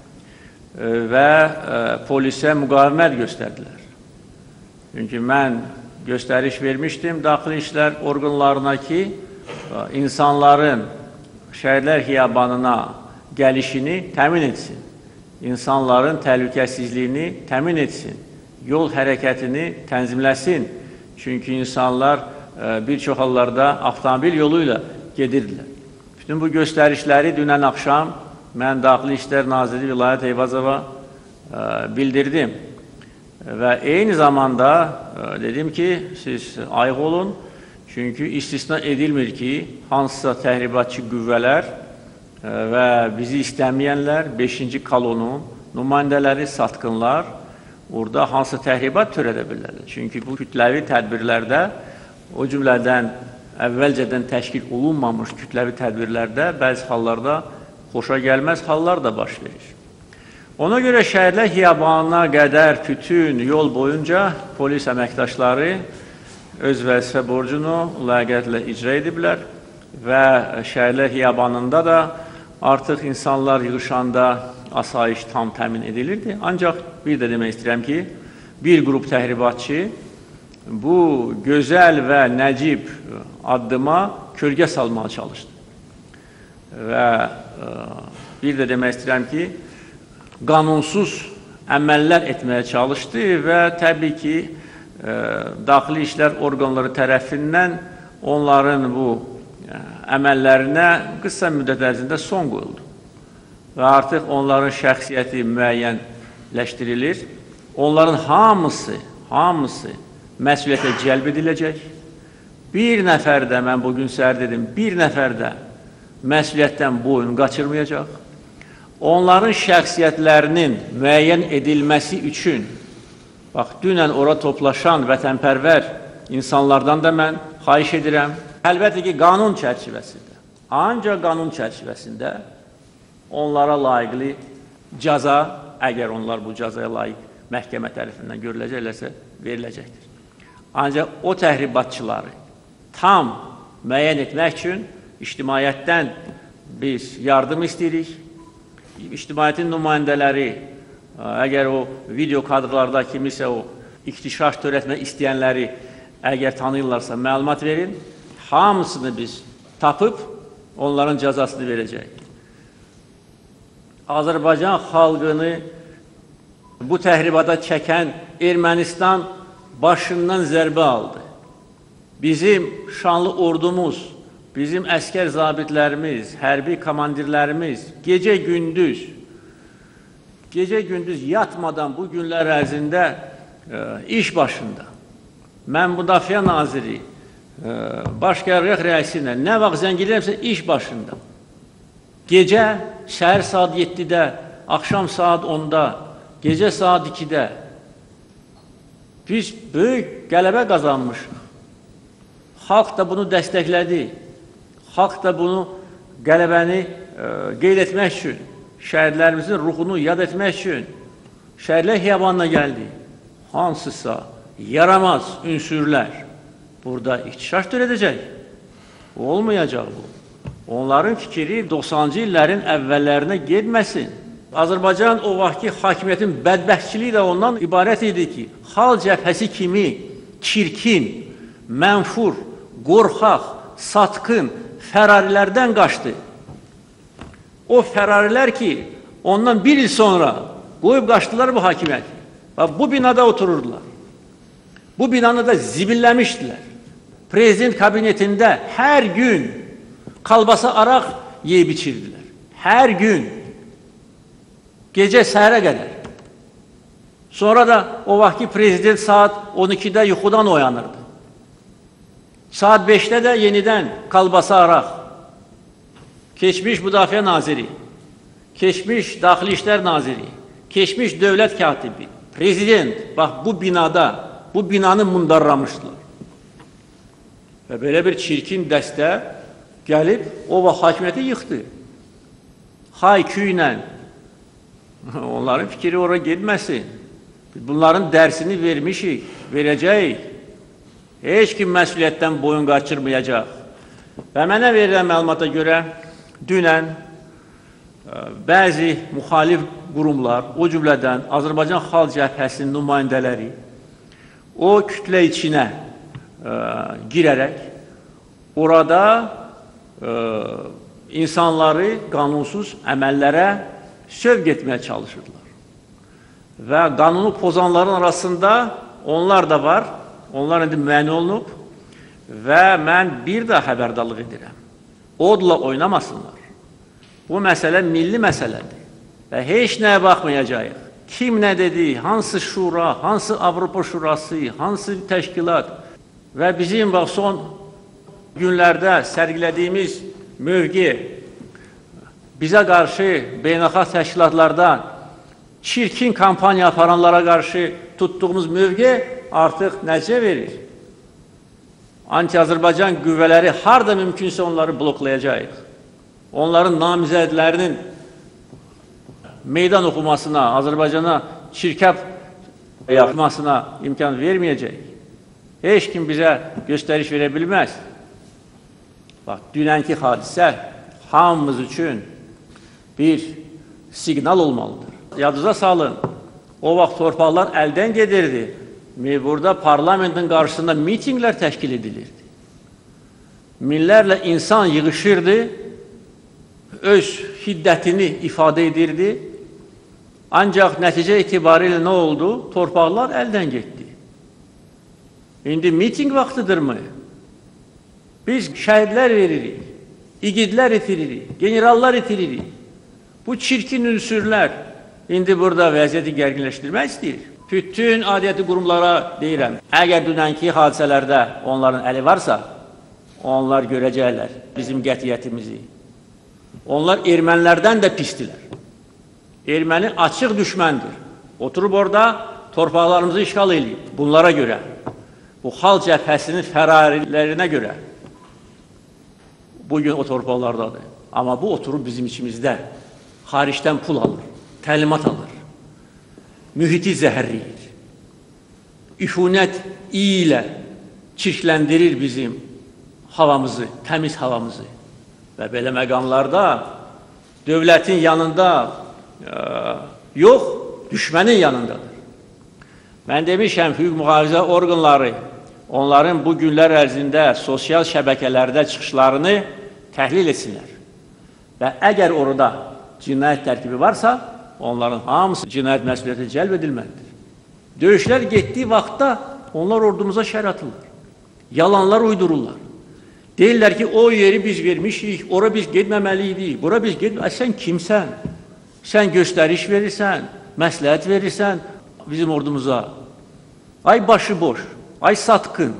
və polisə müqavimət göstərdilər. Çünki mən göstəriş vermişdim daxili işlər orqanlarına ki, insanların Şəhidlər Xiyabanına gəlişini təmin etsin, insanların təhlükəsizliyini təmin etsin, yol hərəkətini tənzimləsin. Çünki insanlar bir çox hallarda avtomobil yolu ilə gedirdilər. Bütün bu göstərişləri dünən axşam mən Daxili İşlər Naziri Vilayət Eyvazova bildirdim. Və eyni zamanda dedim ki, siz ayıq olun, çünki istisna edilmir ki, hansısa təhribatçı qüvvələr və bizi istəməyənlər, beşinci kolonun nümayəndələri, satqınlar orada hansı təhribat törədə bilirlər. Çünki bu kütləvi tədbirlərdə, o cümlədən əvvəlcədən təşkil olunmamış kütləvi tədbirlərdə bəzi hallarda xoşa gəlməz hallar da baş verir. Ona görə Şəhidlər Xiyabanına qədər bütün yol boyunca polis əməkdaşları öz vəzifə borcunu ləyaqətlə icra ediblər və Şəhidlər Xiyabanında da artıq insanlar yığışanda asayiş tam təmin edilirdi. Ancaq bir də demək istəyirəm ki, bir qrup təhribatçı bu gözəl və nəcib addıma kölgə salmağa çalışdı. Və bir də demək istəyirəm ki, qanunsuz əməllər etməyə çalışdı və təbii ki, daxili işlər orqanları tərəfindən onların bu əməllərinə qısa müddət ərzində son qoyuldu. Və artıq onların şəxsiyyəti müəyyənləşdirilir. Onların hamısı, hamısı məsuliyyətə cəlb ediləcək. Bir nəfər də, mən bugün səhər dedim, bir nəfər də məsuliyyətdən boyun qaçırmayacaq. Onların şəxsiyyətlərinin müəyyən edilməsi üçün, bax, dünən ora toplaşan vətənpərvər insanlardan da mən xahiş edirəm. Əlbəttə ki, qanun çərçivəsində, ancaq qanun çərçivəsində onlara layiqli cəza, əgər onlar bu cəzaya layiq məhkəmə tərəfindən görüləcəklərsə, veriləcəkdir. Ancaq o təhribatçıları tam müəyyən etmək üçün ictimaiyyətdən biz yardım istəyirik. İctimaiyyətin nümayəndələri, əgər o video kadrlarda kimisə o iktişaş törətmək istəyənləri əgər tanıyırlarsa məlumat verin, hamısını biz tapıb onların cəzasını verəcəyik. Azərbaycan xalqını bu təhribata çəkən Ermənistan başından zərbə aldı. Bizim şanlı ordumuz, bizim əskər zabitlərimiz, hərbi komandirlərimiz gecə-gündüz, gecə-gündüz yatmadan bu günlər ərzində e, iş başında. Mən Müdafiə Naziri, e, Baş Qərargah rəisinə nə vaxt zəng edirəmsə iş başında. Gecə səhər saat yeddidə, axşam saat onda, gecə saat ikidə biz böyük qələbə qazanmışıq. Xalq da bunu dəstəklədi. Xalq da bunu qələbəni e, qeyd etmək üçün, şəhidlərimizin ruhunu yad etmək üçün şəhidlər xiyabanına gəldi. Hansısa yaramaz ünsürlər burada iktişaş törədəcək. Olmayacaq bu. Onların fikri doxsanıncı illərin əvvəllərinə getməsin. Azərbaycan o vaxtki hakimiyyətin bədbəxtçiliyi də ondan ibarət idi ki, xalq cəbhəsi kimi çirkin, mənfur, qorxaq, satqın fərarilərdən qaçdı. O fərarilər ki, ondan bir il sonra qoyub qaçdılar bu hakimiyyəti. Bu binada otururdular. Bu binanı da zibilləmişdilər. Prezident kabinetində hər gün kalbasa araq yeyib içirdilər. Hər gün. Gecə səhərə qədər. Sonra da o vaxtki prezident saat on ikidə yuxudan oyanırdı. Saat beşdə də yenidən kalbasa araq. Keçmiş Müdafiə Naziri, keçmiş Daxili İşlər Naziri, keçmiş dövlət katibi, prezident, bax bu binada, bu binanı mundarlamışdılar. Və belə bir çirkin dəstə gəlib o vaxt hakimiyyəti yıxdı. Hay-küylə. Onların fikri oraya getməsin. Bunların dərsini vermişik, verəcəyik. Heç kim məsuliyyətdən boyun qaçırmayacaq. Və mənə verilən məlumata görə dünən bəzi müxalif qurumlar, o cümlədən Azərbaycan Xalq Cəbhəsinin nümayəndələri o kütlə içinə ə, girərək orada ə, insanları qanunsuz əməllərə sövq etməyə çalışırlar. Və qanunu pozanların arasında onlar da var, onlar indi müəyyən olunub və mən bir daha xəbərdarlıq edirəm. Odla oynamasınlar. Bu məsələ milli məsələdir və heç nəyə baxmayacaq. Kim nə dedi, hansı şura, hansı Avropa Şurası, hansı təşkilat və bizim bax, son günlərdə sərgilədiyimiz mövqe bizə qarşı beynəlxalq təşkilatlardan çirkin kampaniya aparanlara qarşı tutduğumuz mövqe artıq nəticə verir. Anti-Azərbaycan qüvvələri harda mümkünsə onları bloklayacaq. Onların namizədlərinin meydan oxumasına, Azərbaycana çirkəb yapmasına imkan verməyəcək. Heç kim bizə göstəriş verə bilməz. Bax, dünənki hadisə hamımız üçün bir siqnal olmalıdır. Yadınıza salın, o vaxt torpaqlar əldən gedirdi. Burada parlamentin qarşısında mitinglər təşkil edilirdi. Minlərlə insan yığışırdı, öz hiddətini ifadə edirdi. Ancaq nəticə itibarilə nə oldu? Torpaqlar əldən getdi. İndi miting vaxtıdırmı? Biz şəhidlər veririk, igidlər itiririk, generallar itiririk. Bu çirkin ünsürlər indi burada vəziyyəti gərginləşdirmək istəyir. Bütün adiyyəti qurumlara deyirəm, əgər dünənki hadisələrdə onların əli varsa, onlar görəcəklər bizim qətiyyətimizi. Onlar ermənilərdən də pisdilər. Erməni açıq düşməndir. Oturub orada torpaqlarımızı işğal edib bunlara görə. bu xalq cəbhəsinin fərarilərinə görə bugün o torpaqlardadır. Amma bu oturub bizim içimizdə xaricdən pul alır, təlimat alır, mühiti zəhərləyir, üfunət ilə çirkləndirir bizim havamızı, təmiz havamızı və belə məqamlarda dövlətin yanında e, yox, düşmənin yanındadır. Mən demişəm, hüquq mühafizə orqanları onların bu günlər ərzində sosial şəbəkələrdə çıxışlarını təhlil etsinlər. Və əgər orada cinayət tərkibi varsa, onların hamısı cinayət məsuliyyətinə cəlb edilməlidir. Döyüşlər getdiyi vaxtda onlar ordumuza şər atırlar. Yalanlar uydururlar. Deyirlər ki, o yeri biz vermişik, ora biz getməməliydik, bura biz getməliydik. Sən kimsən? Sən göstəriş verirsən, məsləhət verirsən bizim ordumuza. Ay başıboş, ay satqın.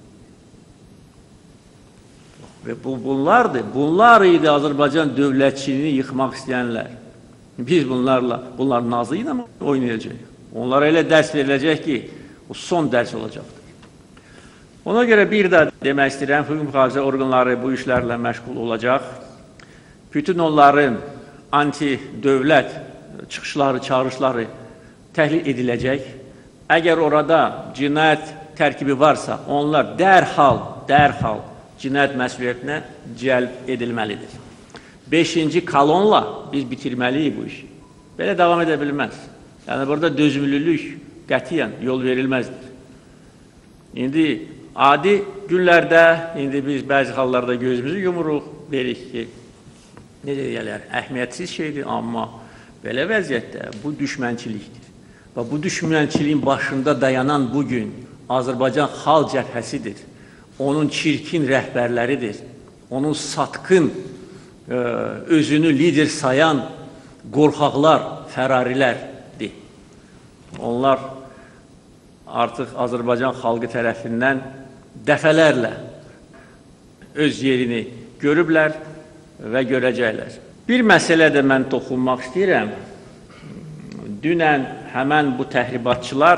Və bu, bunlardır. Bunlar idi Azərbaycan dövlətçiliğini yıxmaq istəyənlər. Biz bunlarla, bunlar nazı ilə mi oynayacaq? Onlara elə dərs veriləcək ki, o son dərs olacaqdır. Ona görə bir də demək istəyirəm, hüquq mühafizə orqanları bu işlərlə məşğul olacaq. Bütün onların anti-dövlət çıxışları, çağırışları təhlil ediləcək. Əgər orada cinayət tərkibi varsa, onlar dərhal, dərhal cinayət məsuliyyətinə cəlb edilməlidir. Beşinci kolonla biz bitirməliyik bu işi. Belə davam edə bilməz. Yəni, burada dözümlülük qətiyyən yol verilməzdir. İndi adi günlərdə, indi biz bəzi hallarda gözümüzü yumuruq, deyirik ki, necə deyərlər, əhəmiyyətsiz şeydir, amma belə vəziyyətdə bu düşmənçilikdir. Və bu düşmənçiliyin başında dayanan bugün Azərbaycan xalq cəbhəsidir. Onun çirkin rəhbərləridir. Onun satqın, özünü lider sayan qorxaqlar, fərarilərdir. Onlar artıq Azərbaycan xalqı tərəfindən dəfələrlə öz yerini görüblər və görəcəklər. Bir məsələ də mən toxunmaq istəyirəm. Dünən həmən bu təhribatçılar,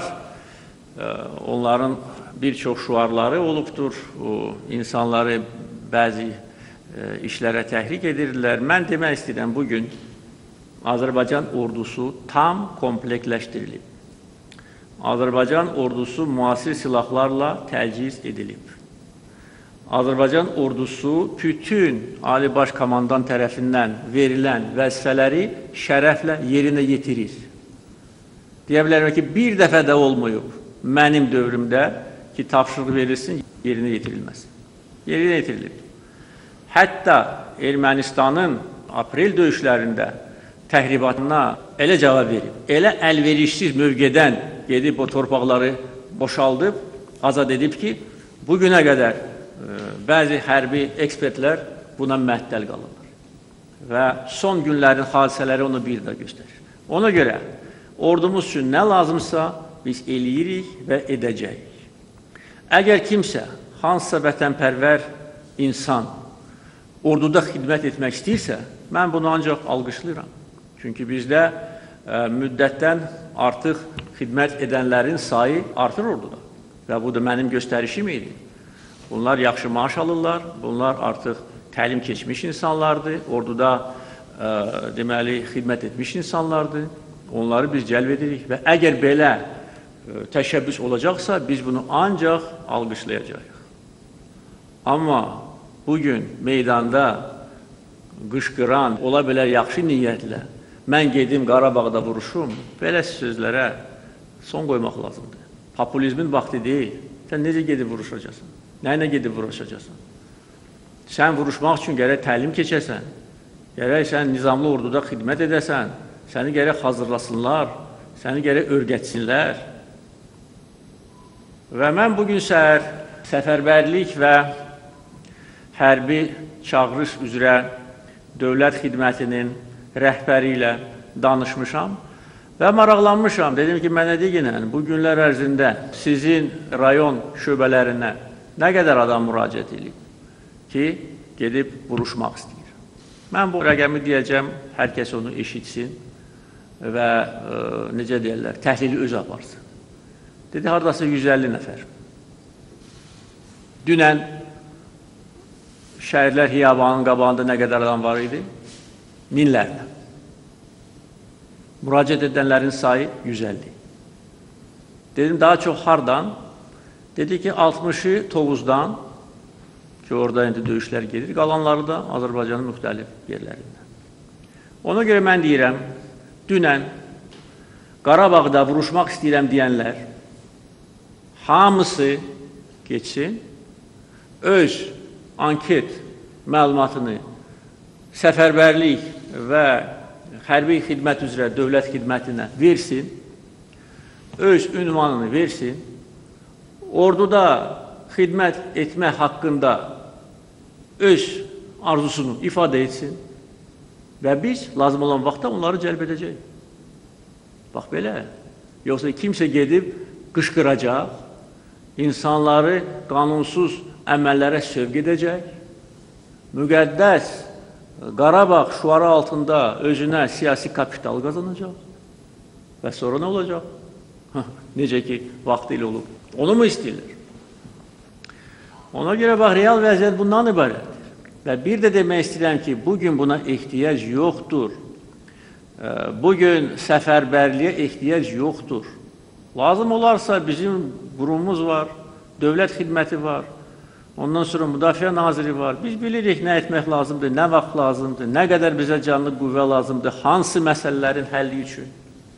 onların bir çox şüarları olubdur, o insanları bəzi işlərə təhrik edirlər. Mən demək istəyirəm, bugün Azərbaycan ordusu tam kompleksləşdirilib. Azərbaycan ordusu müasir silahlarla təlciz edilib. Azərbaycan ordusu bütün Ali Baş Komandan tərəfindən verilən vəzifələri şərəflə yerinə yetirir. Deyə bilərəm ki, bir dəfə də olmayıb mənim dövrümdə ki, tapşırıq verilsin, yerinə yetirilməsin. Yerinə yetirilib. Hətta Ermənistanın aprel döyüşlərində təhribatına elə cavab verib, elə əlverişsiz mövqedən gedib o torpaqları boşaldıb, azad edib ki, bugünə qədər e, bəzi hərbi ekspertlər buna məhdəl qalırlar. Və son günlərin hadisələri onu bir də göstərir. Ona görə ordumuz üçün nə lazımsa biz eləyirik və edəcəyik. Əgər kimsə, hansısa vətənpərvər insan orduda xidmət etmək istəyirsə, mən bunu ancaq alqışlayıram. Çünki bizdə ə, müddətdən artıq xidmət edənlərin sayı artır orduda. Və bu da mənim göstərişim idi. Bunlar yaxşı maaş alırlar, bunlar artıq təlim keçmiş insanlardır, orduda ə, deməli xidmət etmiş insanlardır. Onları biz cəlb edirik və əgər belə ə, təşəbbüs olacaqsa, biz bunu ancaq alqışlayacağıq. Amma bugün meydanda qışqıran, ola bilər yaxşı niyyətlə, mən gedim Qarabağda vuruşum, belə sözlərə son qoymaq lazımdır. Populizmin vaxtı deyil. Sən necə gedib vuruşacaqsan? Nə ilə gedib vuruşacaqsan? Sən vuruşmaq üçün gərək təlim keçəsən, gərək sən nizamlı orduda xidmət edəsən, səni gərək hazırlasınlar, səni gərək örgətsinlər. Və mən bugün səhər səfərbərlik və hərbi çağırış üzrə dövlət xidmətinin rəhbəri ilə danışmışam və maraqlanmışam. Dedim ki, mənə deyinən, bu günlər ərzində sizin rayon şöbələrinə nə qədər adam müraciət edib ki, gedib vuruşmaq istəyir. Mən bu rəqəmi deyəcəm, hər kəs onu eşitsin və e, necə deyərlər, təhlili öz aparsın. Dedi, haradasa yüz əlli nəfər. Dünən şəhərlər Hiyabanın qabağında nə qədər adam var idi? Minlərlə. Müraciət edənlərin sayı yüz əlli. Dedim, daha çox hardan? Dedi ki, altmışı Tovuzdan, ki, orada indi döyüşlər gedir, qalanları da Azərbaycanın müxtəlif yerlərindən. Ona görə mən deyirəm, dünən Qarabağda vuruşmaq istəyirəm deyənlər, hamısı geçsin, öz anket məlumatını səfərbərlik və hərbi xidmət üzrə dövlət xidmətinə versin, öz ünvanını versin, orduda xidmət etmək haqqında öz arzusunu ifadə etsin və biz lazım olan vaxtda onları cəlb edəcək. Bax belə, yoxsa kimsə gedib qışqıracaq, insanları qanunsuz əməllərə sövq edəcək, müqəddəs Qarabağ şüarı altında özünə siyasi kapital qazanacaq və sonra nə olacaq? Necə ki, vaxtı ilə olub. Onu mu istəyirlər? Ona görə bax, real vəziyyət bundan ibarətdir. Və bir də demək istəyirəm ki, bugün buna ehtiyac yoxdur. Bugün səfərbərliyə ehtiyac yoxdur. Lazım olarsa bizim qurumumuz var, dövlət xidməti var, ondan sonra müdafiə naziri var. Biz bilirik nə etmək lazımdır, nə vaxt lazımdır, nə qədər bizə canlı qüvvə lazımdır, hansı məsələlərin həlli üçün.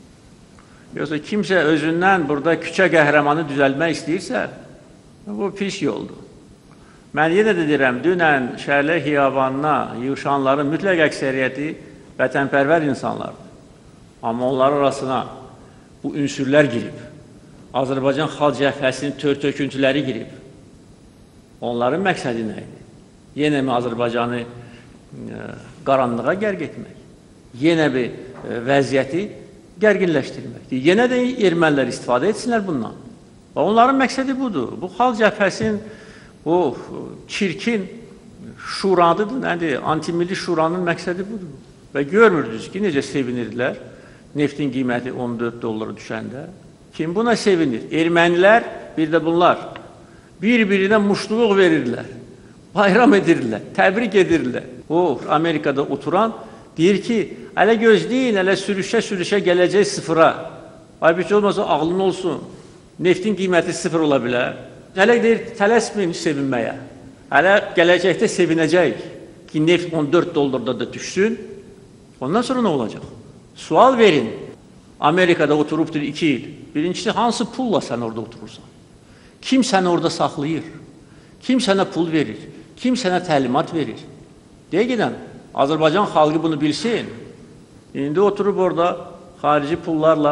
Yoxsa kimsə özündən burada küçə qəhrəmanı düzəlmək istəyirsə, bu pis yoldur. Mən yenə də deyirəm, dünən şəhərlər xiyabanına yığışanların mütləq əksəriyyəti vətənpərvər insanlardır. Amma onlar arasına bu ünsürlər girib. Azərbaycan Xalq Cəbhəsinin tör-töküntüləri girib. Onların məqsədi nə idi? Yenə mi Azərbaycanı qaranlığa qərq etmək? Yenə bir vəziyyəti gərginləşdirməkdir. Yenə də ermənilər istifadə etsinlər bundan. Onların məqsədi budur. Bu Xalq Cəbhəsinin bu çirkin şuradıdır, nədir? Antimilli şuranın məqsədi budur. Və görmürdünüz ki, necə sevinirdilər neftin qiyməti on dörd dollara düşəndə. Kim buna sevinir? Ermənilər, bir də bunlar bir-birinə muştuluq verirlər, bayram edirlər, təbrik edirlər. O, Amerikada oturan deyir ki, hələ gözləyin, hələ sürüşə-sürüşə gələcək sıfıra. Halbuki olmasa ağlın olsun, neftin qiyməti sıfır ola bilər. Hələ deyir, tələsməyin sevinməyə. Hələ gələcəkdə sevinəcək ki, neft on dörd dollarda da düşsün. Ondan sonra nə olacaq? Sual verin. Amerikada oturubdur iki il. Birincisi, hansı pulla sən orada oturursan? Kim səni orada saxlayır? Kim sənə pul verir? Kim sənə təlimat verir? Deyə gedən, Azərbaycan xalqı bunu bilsin. İndi oturub orada xarici pullarla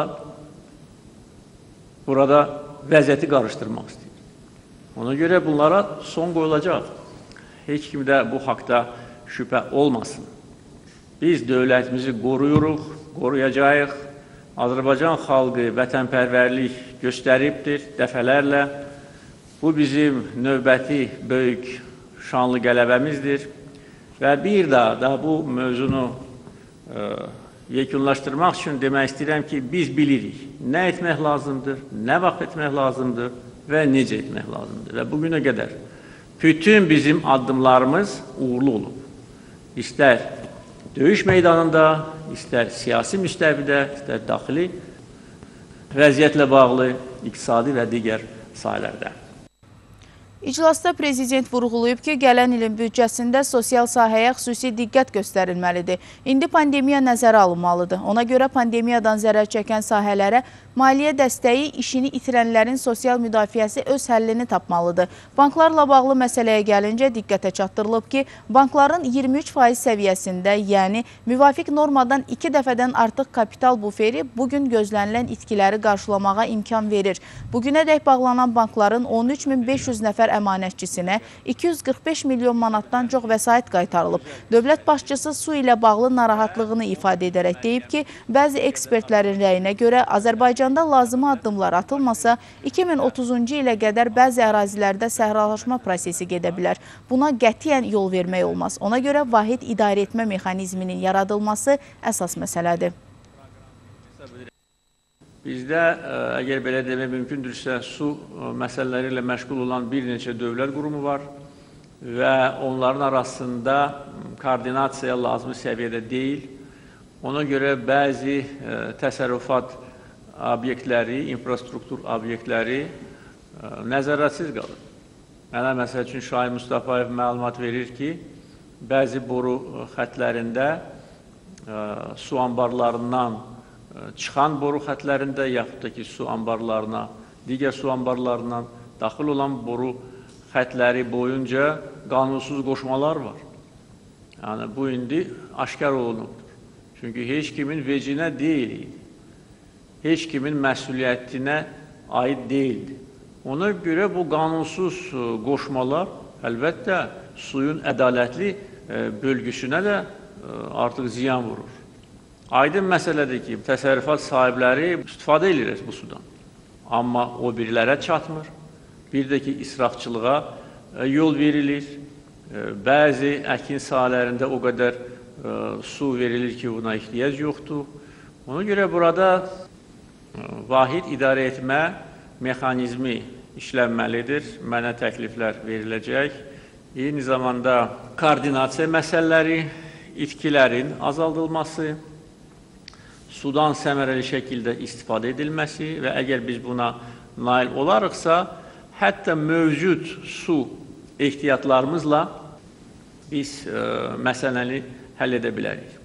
burada vəziyyəti qarışdırmaq istəyir. Ona görə bunlara son qoyulacaq. Heç kimdə bu haqda şübhə olmasın. Biz dövlətimizi qoruyuruq, qoruyacağıq. Azərbaycan xalqı vətənpərvərlik göstəribdir dəfələrlə. Bu bizim növbəti böyük şanlı qələbəmizdir. Və bir daha da bu mövzunu e, yekunlaşdırmaq üçün demək istəyirəm ki, biz bilirik nə etmək lazımdır, nə vaxt etmək lazımdır və necə etmək lazımdır. Və bugünə qədər bütün bizim addımlarımız uğurlu olub. İstər döyüş meydanında, istər siyasi müstəvidə, istər daxili vəziyyətlə bağlı, iqtisadi və digər sahələrdə. İclasda Prezident vurğulayıb ki, gələn ilin büdcəsində sosial sahəyə xüsusi diqqət göstərilməlidir. İndi pandemiya nəzərə alınmalıdır. Ona görə pandemiyadan zərər çəkən sahələrə maliyyə dəstəyi, işini itirənlərin sosial müdafiəsi öz həllini tapmalıdır. Banklarla bağlı məsələyə gəlincə diqqətə çatdırılıb ki, bankların iyirmi üç faiz səviyyəsində, yəni müvafiq normadan iki dəfədən artıq kapital buferi bugün gözlənilən itkiləri qarşılamağa imkan verir. Bugünədək bağlanan bankların on üç min beş yüz nəfər əmanətçisinə iki yüz qırx beş milyon manatdan çox vəsait qaytarılıb. Dövlət başçısı su ilə bağlı narahatlığını ifadə edərək deyib ki, bəzi ekspertlərin rəyinə görə Azərbaycanda lazımi addımlar atılmasa, iki min otuzuncu ilə qədər bəzi ərazilərdə səhralaşma prosesi gedə bilər. Buna qətiyyən yol vermək olmaz. Ona görə vahid idarə etmə mexanizminin yaradılması əsas məsələdir. Bizdə, əgər belə demək mümkündürsə, su məsələləri ilə məşğul olan bir neçə dövlət qurumu var və onların arasında koordinasiya lazımi səviyyədə deyil. Ona görə bəzi təsərrüfat obyektləri, infrastruktur obyektləri nəzarətsiz qalır. Mənə məsəl üçün Şahin Mustafayev məlumat verir ki, bəzi boru xətlərində su anbarlarından çıxan boru xətlərində, yaxud da ki, su anbarlarına, digər su anbarlarından daxil olan boru xətləri boyunca qanunsuz qoşmalar var. Yəni, bu indi aşkar olunubdur. Çünki heç kimin vecinə deyil, heç kimin məsuliyyətinə aid deyildi. Ona görə bu qanunsuz qoşmalar əlbəttə suyun ədalətli bölgüsünə də artıq ziyan vurur. Aydın məsələdir ki, təsərrüfat sahibləri istifadə edir bu sudan. Amma o birilərə çatmır. Bir də ki, israfçılığa yol verilir. Bəzi əkin sahələrində o qədər su verilir ki, buna ehtiyac yoxdur. Ona görə burada vahid idarə etmə mexanizmi işlənməlidir. Mənə təkliflər veriləcək. Eyni zamanda koordinasiya məsələləri, itkilərin azaldılması, sudan səmərəli şəkildə istifadə edilməsi və əgər biz buna nail olarıqsa, hətta mövcud su ehtiyatlarımızla biz məsələni həll edə bilərik.